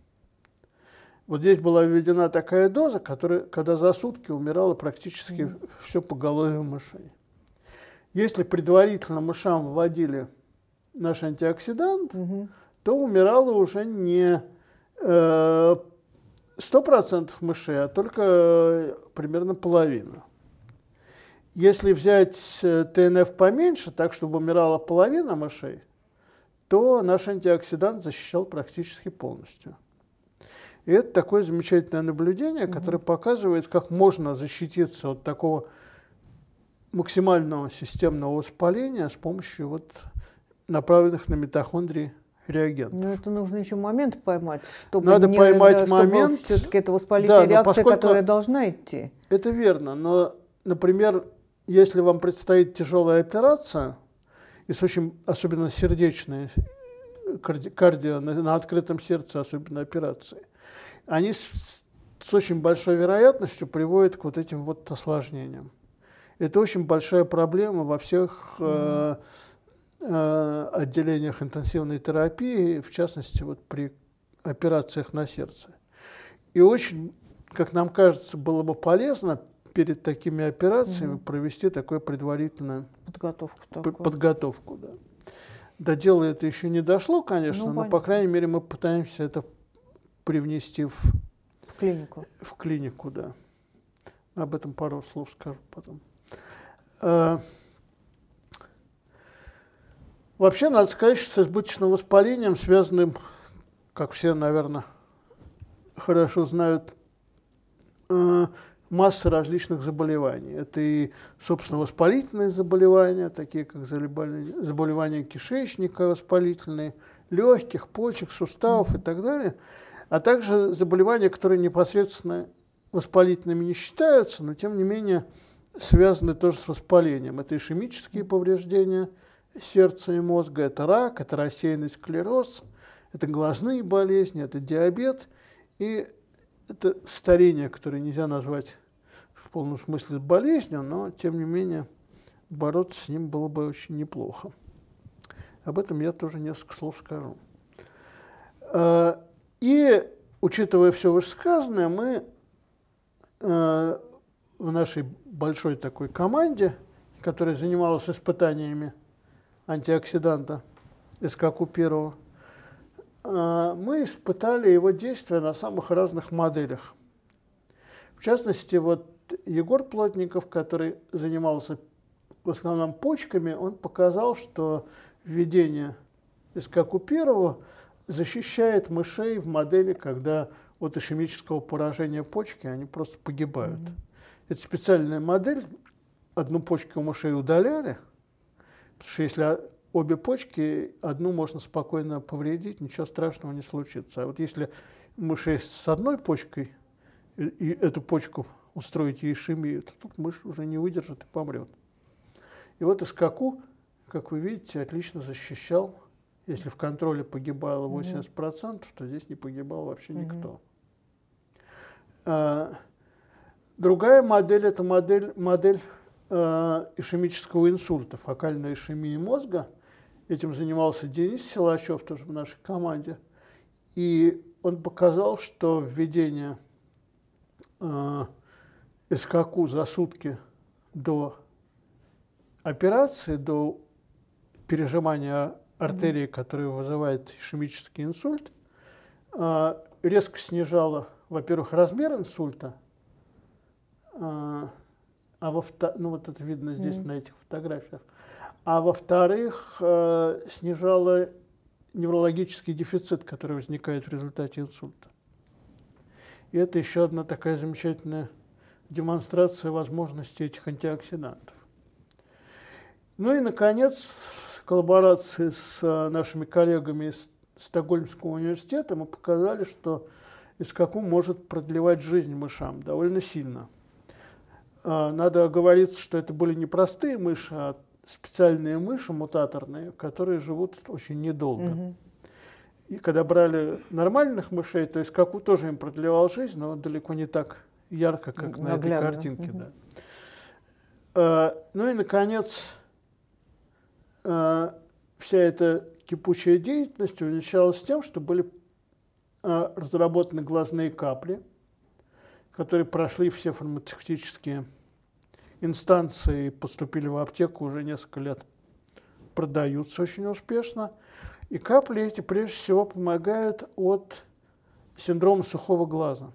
Вот здесь была введена такая доза, которая, когда за сутки умирало практически mm-hmm. все поголовье мышей. Если предварительно мышам вводили наш антиоксидант, mm-hmm. то умирало уже не э, сто процентов мышей, а только примерно половина. Если взять Т Н Ф поменьше, так чтобы умирала половина мышей, то наш антиоксидант защищал практически полностью. И это такое замечательное наблюдение, которое mm-hmm. показывает, как можно защититься от такого максимального системного воспаления с помощью вот направленных на митохондрии реагентов. Но это нужно еще момент поймать, чтобы Надо не, поймать чтобы момент. Все-таки это воспалительная да, реакция, поскольку... которая должна идти. Это верно, но, например, если вам предстоит тяжелая операция, и с очень, особенно сердечные, карди, кардио, на, на открытом сердце особенно операции, они с, с очень большой вероятностью приводят к вот этим вот осложнениям. Это очень большая проблема во всех э, э, отделениях интенсивной терапии, в частности, вот при операциях на сердце. И очень, как нам кажется, было бы полезно перед такими операциями угу. провести такую предварительную подготовку. подготовку да. До дела это еще не дошло, конечно, ну, но, по крайней мере, мы пытаемся это привнести в, в клинику. В клинику, да. Об этом пару слов скажу потом. А, вообще, надо сказать, что с избыточным воспалением, связанным, как все, наверное, хорошо знают, а, масса различных заболеваний. Это и, собственно, воспалительные заболевания, такие как заболевания, заболевания кишечника воспалительные, легких, почек, суставов mm-hmm. и так далее, а также заболевания, которые непосредственно воспалительными не считаются, но тем не менее связаны тоже с воспалением. Это ишемические повреждения сердца и мозга, это рак, это рассеянный склероз, это глазные болезни, это диабет и это старение, которое нельзя назвать в полном смысле болезнью, но тем не менее бороться с ним было бы очень неплохо. Об этом я тоже несколько слов скажу. И, учитывая все вышесказанное, мы в нашей большой такой команде, которая занималась испытаниями антиоксиданта эс ка ку один, мы испытали его действие на самых разных моделях. В частности, вот Егор Плотников, который занимался в основном почками, он показал, что введение эс ка ку один защищает мышей в модели, когда от ишемического поражения почки они просто погибают. Mm-hmm. Это специальная модель, одну почку у мышей удаляли, потому что если обе почки, одну можно спокойно повредить, ничего страшного не случится. А вот если мышей с одной почкой, и, и эту почку устроить ей ишемию, то тут мышь уже не выдержит и помрет. И вот эс ка ку, как вы видите, отлично защищал. Если в контроле погибало восемьдесят процентов, то здесь не погибал вообще никто. А, другая модель – это модель, модель а, ишемического инсульта, фокальной ишемии мозга. Этим занимался Денис Силачев, тоже в нашей команде. И он показал, что введение а, эс ка ку за сутки до операции, до пережимания артерии, которая вызывает ишемический инсульт, резко снижала во-первых, размер инсульта, а, а во ну вот это видно здесь mm. на этих фотографиях, а во-вторых, э, снижало неврологический дефицит, который возникает в результате инсульта. И это еще одна такая замечательная демонстрация возможностей этих антиоксидантов. Ну и, наконец, в коллаборации с нашими коллегами из Стокгольмского университета мы показали, что эскаку может продлевать жизнь мышам довольно сильно. Надо оговориться, что это были не простые мыши, а специальные мыши мутаторные, которые живут очень недолго. Mm-hmm. И когда брали нормальных мышей, то эскаку тоже им продлевал жизнь, но далеко не так ярко, как на этой картинке. Mm-hmm. Да. А, ну и, наконец, а, вся эта кипучая деятельность увенчалась тем, что были а, разработаны глазные капли, которые прошли все фармацевтические инстанции, поступили в аптеку, уже несколько лет продаются очень успешно. И капли эти прежде всего помогают от синдрома сухого глаза.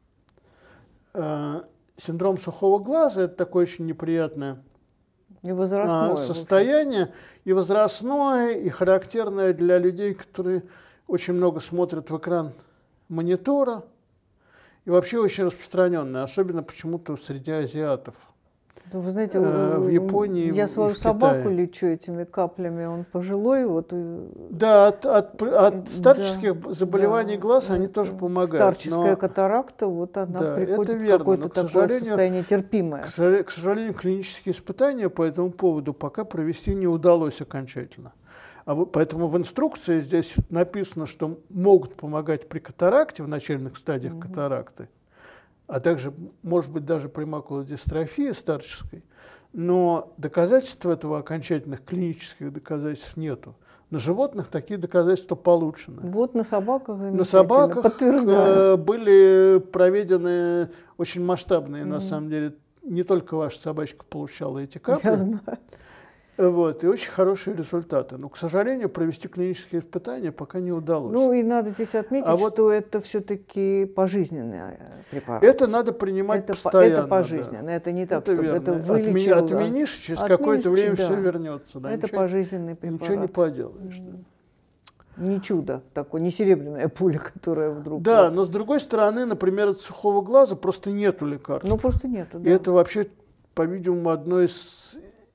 Э, синдром сухого глаза – это такое очень неприятное и возрастное, состояние, и возрастное, и характерное для людей, которые очень много смотрят в экран монитора, и вообще очень распространенное, особенно почему-то среди азиатов. Вы знаете, э, в Японии, я свою собаку лечу этими каплями, он пожилой. Вот, да, от, от, от старческих да, заболеваний да, глаз они тоже помогают. Старческая но, катаракта, вот она да, приходит в какое-то такое состояние терпимое. К, к сожалению, клинические испытания по этому поводу пока провести не удалось окончательно. А вот, поэтому в инструкции здесь написано, что могут помогать при катаракте, в начальных стадиях угу. катаракты, а также, может быть, даже при макулодистрофии старческой, но доказательств этого, окончательных клинических доказательств нету. На животных такие доказательства получены. Вот на собаках на собаках подтверждаю. Были проведены очень масштабные, mm-hmm. на самом деле, не только ваша собачка получала эти капли. Я знаю. Вот, и очень хорошие результаты. Но, к сожалению, провести клинические испытания пока не удалось. Ну и надо здесь отметить, а что вот это все-таки пожизненный препарат. Это надо принимать это, постоянно. Это пожизненно, да. Это не так, это чтобы верно. это вылечило. Отмени, отменишь, через Отменишь, какое-то время да. все вернется. Да. Это ничего, пожизненный препарат. Ничего не поделаешь. Mm. Да. Не чудо такое, не серебряная пуля, которая вдруг... Да, вот. Но с другой стороны, например, от сухого глаза просто нету лекарств. Ну просто нету, да. И это вообще, по-видимому, одно из...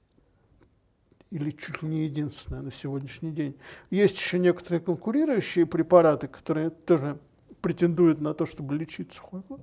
или чуть ли не единственное на сегодняшний день. Есть еще некоторые конкурирующие препараты, которые тоже претендуют на то, чтобы лечить сухой глаз.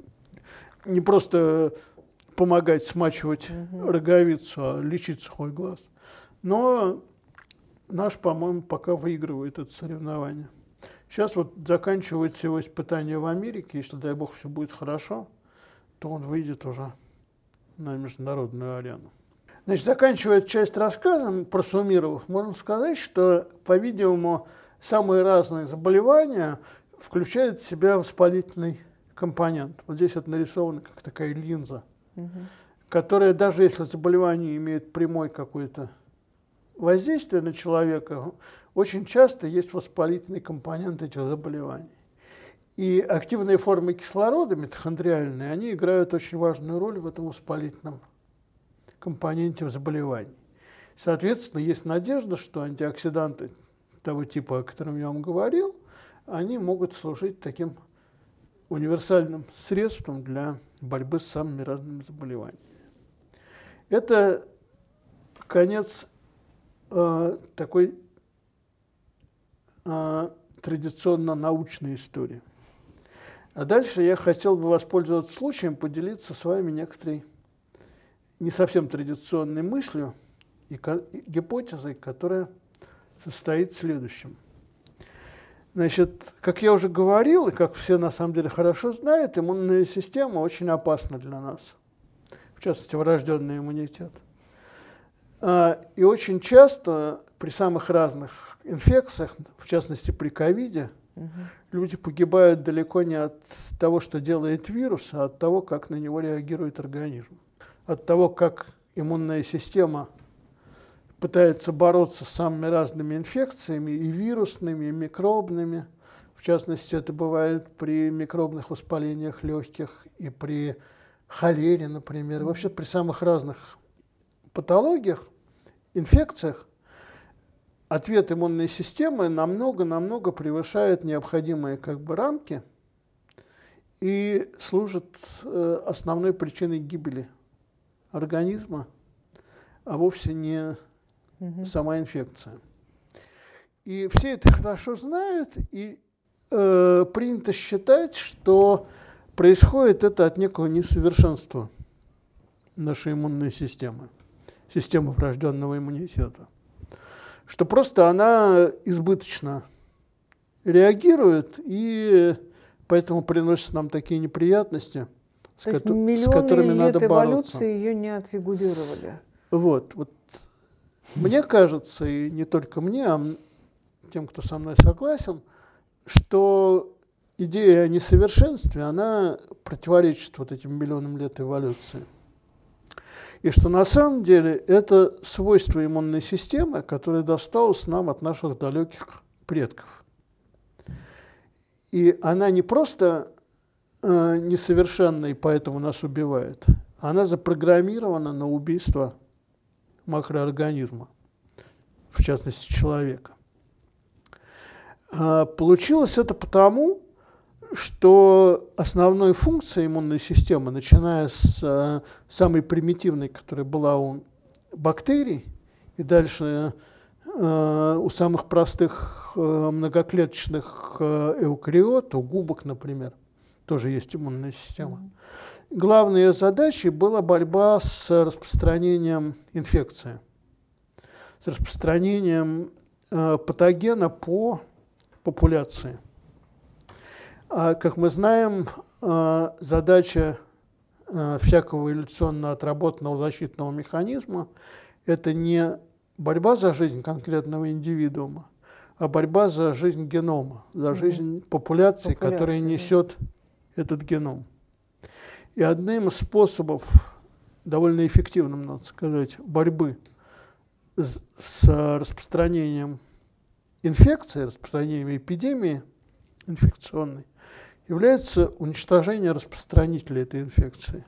Не просто помогать смачивать угу. роговицу, а лечить сухой глаз. Но наш, по-моему, пока выигрывает это соревнование. Сейчас вот заканчивается его испытание в Америке. Если, дай бог, все будет хорошо, то он выйдет уже на международную арену. Значит, заканчивая часть рассказом, просуммировав, можно сказать, что, по-видимому, самые разные заболевания включают в себя воспалительный компонент. Вот здесь это нарисовано как такая линза, угу. которая, даже если заболевание имеет прямое какое-то воздействие на человека, очень часто есть воспалительный компонент этих заболеваний. И активные формы кислорода, митохондриальные, они играют очень важную роль в этом воспалительном компоненте заболеваний. Соответственно, есть надежда, что антиоксиданты того типа, о котором я вам говорил, они могут служить таким универсальным средством для борьбы с самыми разными заболеваниями. Это конец э, такой э, традиционно научной истории. А дальше я хотел бы воспользоваться случаем поделиться с вами некоторой не совсем традиционной мыслью и гипотезой, которая состоит в следующем. Значит, как я уже говорил, и как все на самом деле хорошо знают, иммунная система очень опасна для нас, в частности, врожденный иммунитет. И очень часто при самых разных инфекциях, в частности при ковиде, угу. люди погибают далеко не от того, что делает вирус, а от того, как на него реагирует организм. От того, как иммунная система пытается бороться с самыми разными инфекциями, и вирусными, и микробными, В частности, это бывает при микробных воспалениях легких и при холере, например. Вообще при самых разных патологиях, инфекциях ответ иммунной системы намного-намного превышает необходимые как бы рамки и служит э, основной причиной гибели организма, а вовсе не угу. сама инфекция. И все это хорошо знают, и э, принято считать, что происходит это от некого несовершенства нашей иммунной системы, системы врожденного иммунитета. Что просто она избыточно реагирует и поэтому приносит нам такие неприятности, с, ко- с которыми надо бороться. Эволюции ее не отрегулировали. Вот, вот. Мне кажется, и не только мне, а тем, кто со мной согласен, что идея о несовершенстве, она противоречит вот этим миллионам лет эволюции. И что на самом деле это свойство иммунной системы, которое досталось нам от наших далеких предков. И она не просто э, несовершенна и поэтому нас убивает, она запрограммирована на убийство макроорганизма, в частности человека. А получилось это потому, что основной функцией иммунной системы, начиная с э, самой примитивной, которая была у бактерий, и дальше э, у самых простых э, многоклеточных э, эукариот, у губок, например, тоже есть иммунная система. Mm-hmm. Главной ее задачей была борьба с распространением инфекции, с распространением э, патогена по популяции. А, как мы знаем, задача всякого эволюционно отработанного защитного механизма – это не борьба за жизнь конкретного индивидуума, а борьба за жизнь генома, за жизнь популяции, Популяция, которая несет да. этот геном. И одним из способов, довольно эффективным, надо сказать, борьбы с, с распространением инфекции, распространением эпидемии инфекционной, является уничтожение распространителя этой инфекции.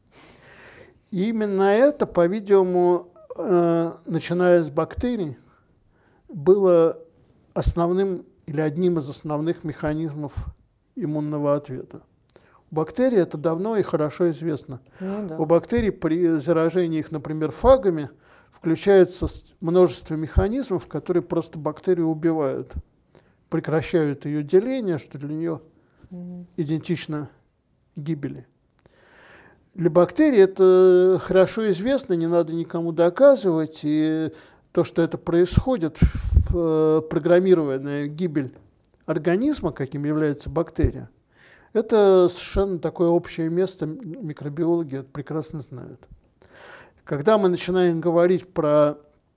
И именно это, по-видимому, э, начиная с бактерий, было основным или одним из основных механизмов иммунного ответа. У бактерий это давно и хорошо известно. Ну, да. У бактерий при заражении их, например, фагами, включается множество механизмов, которые просто бактерию убивают, прекращают ее деление, что для нее mm-hmm. идентично гибели. Для бактерий это хорошо известно, не надо никому доказывать, и то, что это происходит, программированная гибель организма, каким является бактерия, это совершенно такое общее место, микробиологи это прекрасно знают. Когда мы начинаем говорить про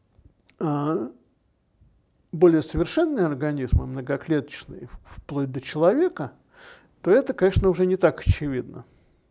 э, более совершенные организмы, многоклеточные, вплоть до человека, то это, конечно, уже не так очевидно.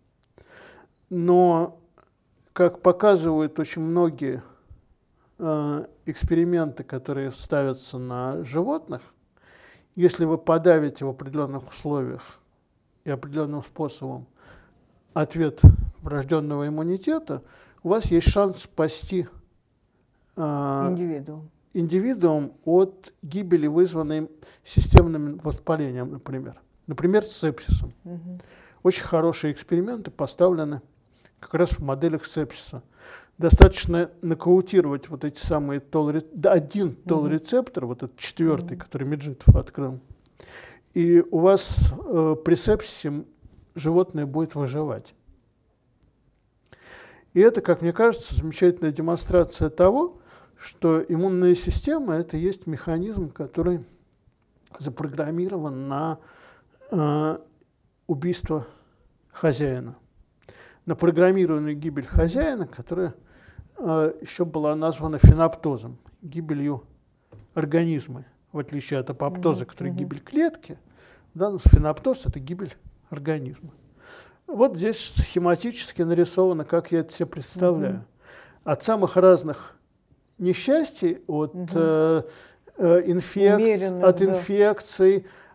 Но, как показывают очень многие э, эксперименты, которые ставятся на животных, если вы подавите в определенных условиях и определенным способом ответ врожденного иммунитета, у вас есть шанс спасти э, индивидуум. индивидуум от гибели, вызванной системным воспалением, например. Например, с сепсисом. Угу. Очень хорошие эксперименты поставлены как раз в моделях сепсиса. Достаточно нокаутировать вот эти самые толрецепторы, да, один толрецептор, угу. вот этот четвертый, угу. который Меджидов открыл, и у вас э, при сепсисе животное будет выживать. И это, как мне кажется, замечательная демонстрация того, что иммунная система – это есть механизм, который запрограммирован на э, убийство хозяина, на программированную гибель хозяина, которая э, еще была названа феноптозом, гибелью организма, в отличие от апоптоза, mm-hmm. который mm-hmm. гибель клетки, да, феноптоз – это гибель организма. Вот здесь схематически нарисовано, как я это себе представляю. Mm-hmm. От самых разных несчастий, от, mm-hmm. э, э, инфек... от да. инфекций,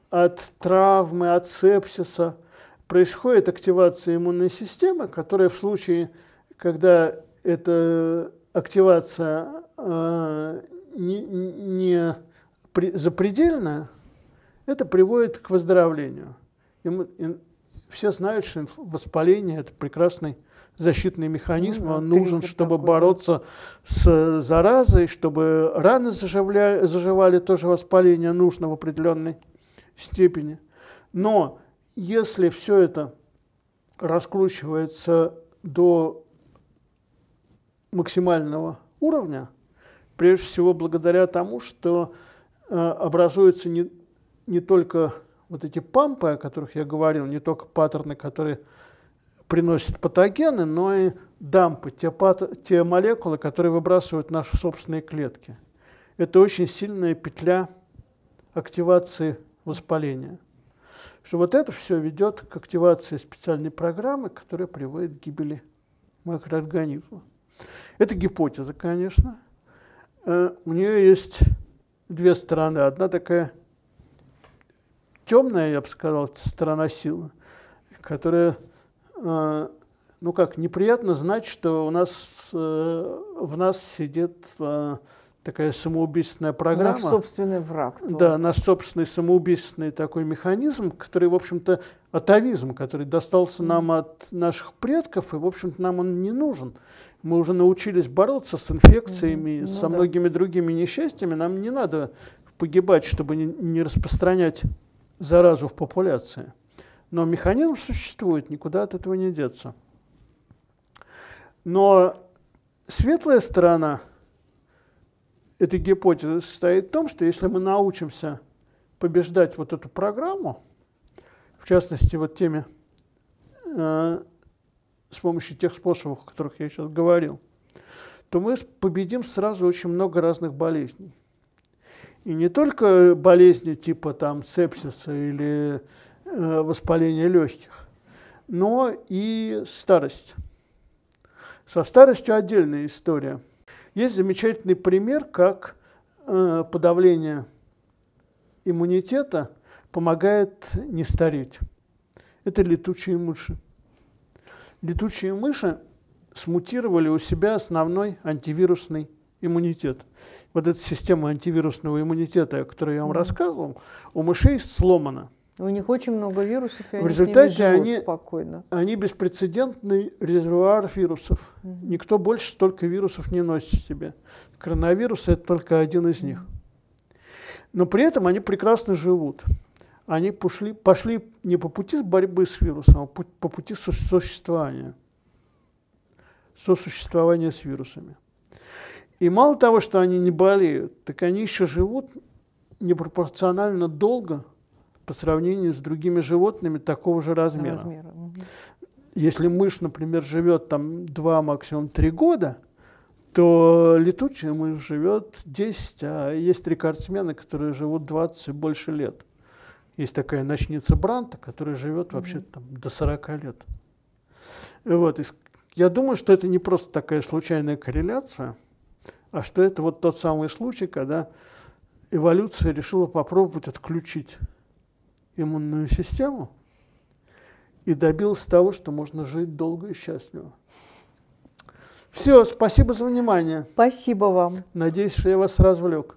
от травмы, от сепсиса происходит активация иммунной системы, которая в случае, когда эта активация э, не, не при, запредельная, это приводит к выздоровлению. И мы, и все знают, что воспаление – это прекрасный защитный механизм, ну, он нужен, чтобы такой, бороться с заразой, чтобы раны заживля, заживали, тоже воспаление нужно в определенной степени. Но если все это раскручивается до максимального уровня, прежде всего благодаря тому, что э, образуются не, не только вот эти пампы, о которых я говорил, не только паттерны, которые приносят патогены, но и дампы, те, пат, те молекулы, которые выбрасывают наши собственные клетки. Это очень сильная петля активации воспаления. Что вот это все ведет к активации специальной программы, которая приводит к гибели микроорганизма. Это гипотеза, конечно. У нее есть две стороны. Одна такая темная, я бы сказал, сторона силы, которая, ну как, неприятно знать, что у нас, в нас сидит такая самоубийственная программа. Наш собственный враг. Да, наш собственный самоубийственный такой механизм, который, в общем-то, атовизм, который достался mm. нам от наших предков, и, в общем-то, нам он не нужен. Мы уже научились бороться с инфекциями, mm. ну, со да. многими другими несчастьями. Нам не надо погибать, чтобы не, не распространять заразу в популяции. Но механизм существует, никуда от этого не деться. Но светлая сторона этой гипотезы состоит в том, что если мы научимся побеждать вот эту программу, в частности, вот теми, э, с помощью тех способов, о которых я сейчас говорил, то мы победим сразу очень много разных болезней. И не только болезни типа там сепсиса или э, воспаления легких, но и старость. Со старостью отдельная история. Есть замечательный пример, как э, подавление иммунитета помогает не стареть. Это летучие мыши. Летучие мыши смутировали у себя основной антивирусный иммунитет. Вот эта система антивирусного иммунитета, о которой я вам mm-hmm. рассказывал, у мышей сломана. У них очень много вирусов, и в они результате с ними живут они, спокойно. Они беспрецедентный резервуар вирусов. Mm-hmm. Никто больше столько вирусов не носит в себе. Коронавирус – это только один из них. Но при этом они прекрасно живут. Они пошли, пошли не по пути борьбы с вирусом, а по пути сосуществования. Сосуществования с вирусами. И мало того, что они не болеют, так они еще живут непропорционально долго по сравнению с другими животными такого же размера. размера. Угу. Если мышь, например, живет там два, максимум три года, то летучая мышь живет десять, а есть рекордсмены, которые живут двадцать и больше лет. Есть такая ночница Бранта, которая живет вообще mm-hmm. там, до сорока лет. Вот. И я думаю, что это не просто такая случайная корреляция, а что это вот тот самый случай, когда эволюция решила попробовать отключить иммунную систему и добилась того, что можно жить долго и счастливо. Все, спасибо за внимание. Спасибо вам. Надеюсь, что я вас развлек.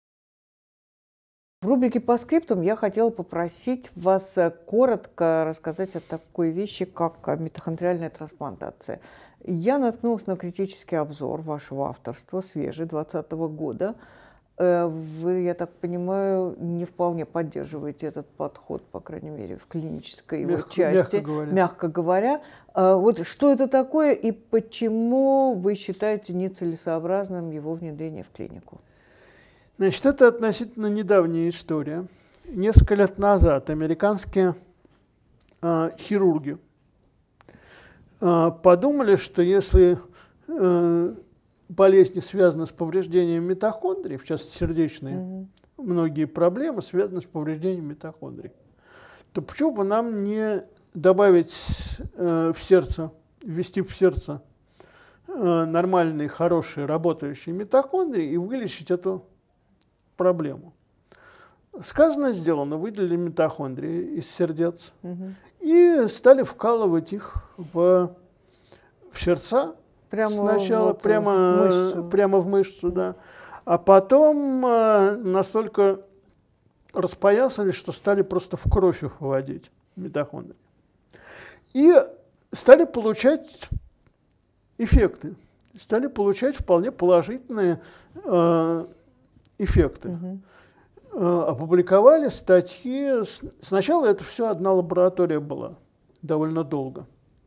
В рубрике «По скриптум» я хотела попросить вас коротко рассказать о такой вещи, как митохондриальная трансплантация. Я наткнулась на критический обзор вашего авторства, свежий, двадцатого года. Вы, я так понимаю, не вполне поддерживаете этот подход, по крайней мере, в клинической его мягко, части, мягко говоря. мягко говоря. Вот что это такое и почему вы считаете нецелесообразным его внедрение в клинику? Значит, это относительно недавняя история. Несколько лет назад американские э, хирурги э, подумали, что если э, болезни связаны с повреждением митохондрий, в частности сердечные, mm-hmm. многие проблемы связаны с повреждением митохондрий, то почему бы нам не добавить э, в сердце, ввести в сердце э, нормальные, хорошие, работающие митохондрии и вылечить эту проблему. сказано, сделано, выделили митохондрии из сердец Мгм. и стали вкалывать их в, в сердца. Прямо Сначала вот прямо, в мышцу. прямо в мышцу, да. А потом э, настолько распоясались, что стали просто в кровь их выводить, митохондрии. И стали получать эффекты. Стали получать вполне положительные э, эффекты. Мгм. Э, опубликовали статьи. С- Сначала это все одна лаборатория была, довольно долго.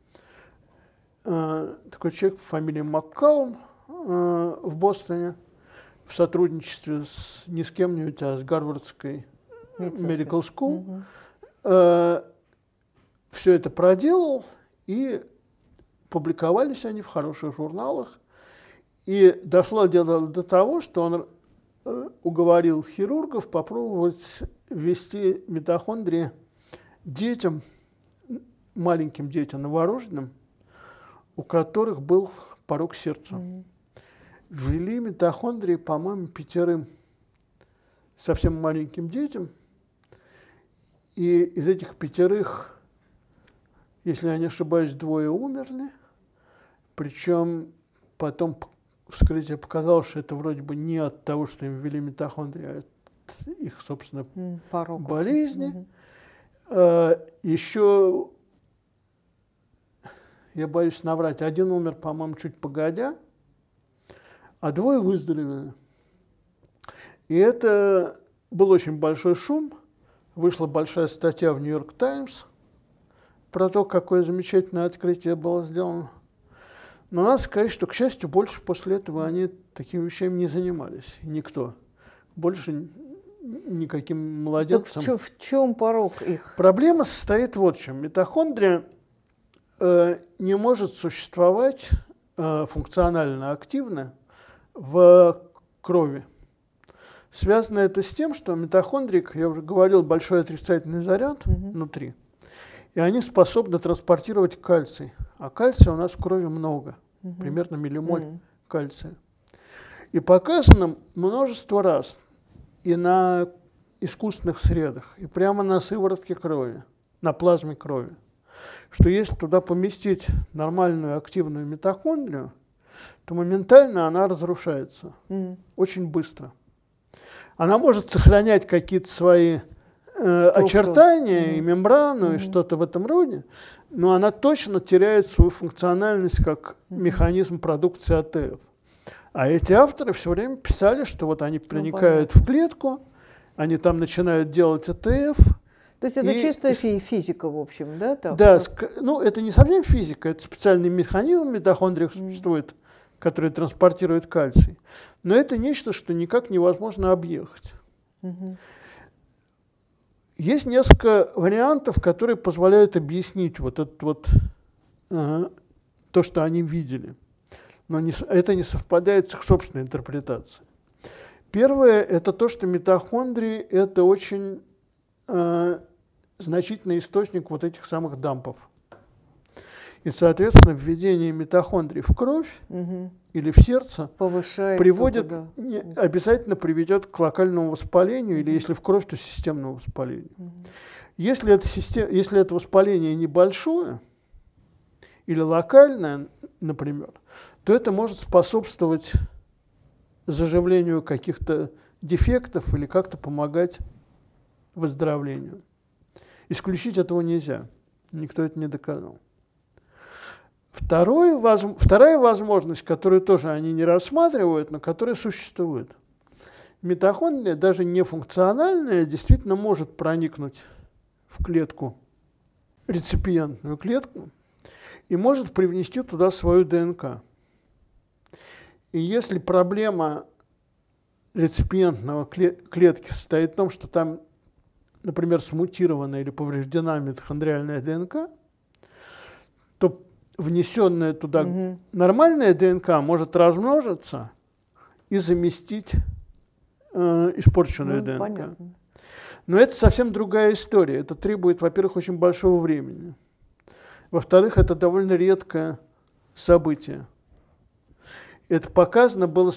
Э, такой человек по фамилии Маккаум э, в Бостоне в сотрудничестве с ни с кем-нибудь, а с Гарвардской Медицинской. Medical School Мгм. э, все это проделал, и публиковались они в хороших журналах. И дошло дело до того, что он э, уговорил хирургов попробовать ввести митохондрии детям, маленьким детям, новорожденным, у которых был порок сердца. Мгм. Ввели митохондрии, по-моему, пятерым совсем маленьким детям. И из этих пятерых, если я не ошибаюсь, двое умерли. Причем потом п- вскрытие показало, что это вроде бы не от того, что им ввели митохондрии, а от их, собственно, М, пороков. болезни. Мгм. Э, Еще, я боюсь наврать, один умер, по-моему, чуть погодя, а двое выздоровели. И это был очень большой шум. Вышла большая статья в Нью-Йорк Таймс про то, какое замечательное открытие было сделано. Но надо сказать, что, к счастью, больше после этого они такими вещами не занимались. И никто. Больше н- никаким Так в, младенцам. чё- в чем порок их? Проблема состоит вот в чем. Митохондрия э, не может существовать э, функционально активно в крови. Связано это с тем, что митохондрии, как я уже говорил, большой отрицательный заряд Мгм. внутри, и они способны транспортировать кальций. А кальция у нас в крови много, Мгм. примерно миллимоль М. кальция. И показано множество раз и на искусственных средах, и прямо на сыворотке крови, на плазме крови, что если туда поместить нормальную активную митохондрию, то моментально она разрушается М. очень быстро. Она может сохранять какие-то свои э, Структуру. очертания и Мгм. мембрану, и Мгм. что-то в этом роде, но она точно теряет свою функциональность как Мгм. механизм продукции А Т Ф. А эти авторы все время писали, что вот они проникают понятно. в клетку, они там начинают делать А Т Ф. То есть это И- чистая фи- физика, в общем, да? Так? Да, Ну, ск- ну это не совсем физика, это специальный механизм в митохондриях Мгм. существует, который транспортирует кальций. Но это нечто, что никак невозможно объехать. мгм. Есть несколько вариантов, которые позволяют объяснить вот это вот э, то, что они видели. Но не с- это не совпадает с их собственной интерпретацией. Первое – это то, что митохондрии – это очень э, значительный источник вот этих самых дампов. И, соответственно, введение митохондрий в кровь Мгм. или в сердце Повышает. приводит, только, да. не- обязательно приведет к локальному воспалению, или если в кровь, то системному воспалению. Мгм. Если это, систем, если это воспаление небольшое или локальное, например, то это может способствовать заживлению каких-то дефектов или как-то помогать выздоровлению. Исключить этого нельзя. Никто это не доказал. Второе, воз- вторая возможность, которую тоже они не рассматривают, но которая существует. Митохондрия, даже нефункциональная, действительно может проникнуть в клетку, реципиентную клетку, и может привнести туда свою ДНК. И если проблема реципиентного кле- клетки состоит в том, что там, например, смутирована или повреждена митохондриальная ДНК, то внесенная туда Мгм. нормальная ДНК может размножиться и заместить э, испорченную Ну, ДНК. понятно. Но это совсем другая история. Это требует, во-первых, очень большого времени. Во-вторых, это довольно редкое событие. Это показано было с-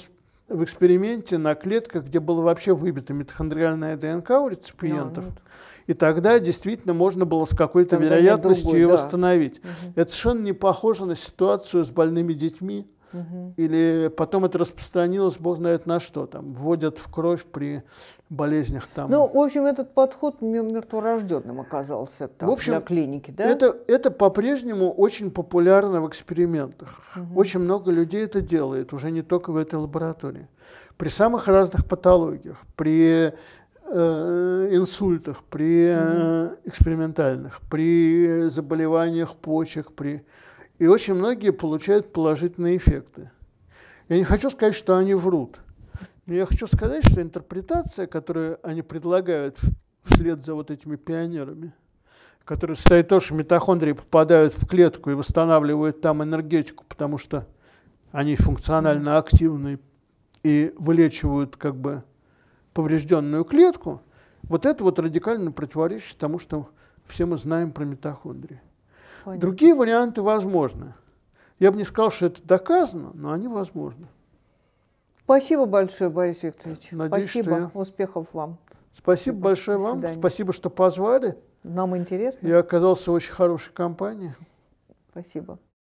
в эксперименте на клетках, где было вообще выбито митохондриальная ДНК у реципиентов. Да, ну, И тогда действительно можно было с какой-то Тогда нет вероятностью другой, ее да. восстановить. Мгм. Это совершенно не похоже на ситуацию с больными детьми. Мгм. Или потом это распространилось, бог знает на что. Там вводят в кровь при болезнях. Там. Ну, в общем, этот подход м- мертворожденным оказался так, В общем, для клиники, да? это, это по-прежнему очень популярно в экспериментах. Мгм. Очень много людей это делает, уже не только в этой лаборатории. При самых разных патологиях, при э, инсультах, при э, экспериментальных, при заболеваниях почек, при... и очень многие получают положительные эффекты. Я не хочу сказать, что они врут, но я хочу сказать, что интерпретация, которую они предлагают вслед за вот этими пионерами, которая состоит в том, что митохондрии попадают в клетку и восстанавливают там энергетику, потому что они функционально активны и вылечивают как бы поврежденную клетку, вот это вот радикально противоречит тому, что все мы знаем про митохондрии. Понятно. Другие варианты возможны. Я бы не сказал, что это доказано, но они возможны. Спасибо большое, Борис Викторович. Надеюсь, что Спасибо. я- Успехов вам. Спасибо Спасибо. большое До вам, свидания. спасибо, что позвали. Нам интересно. Я оказался в очень хорошей компании. Спасибо.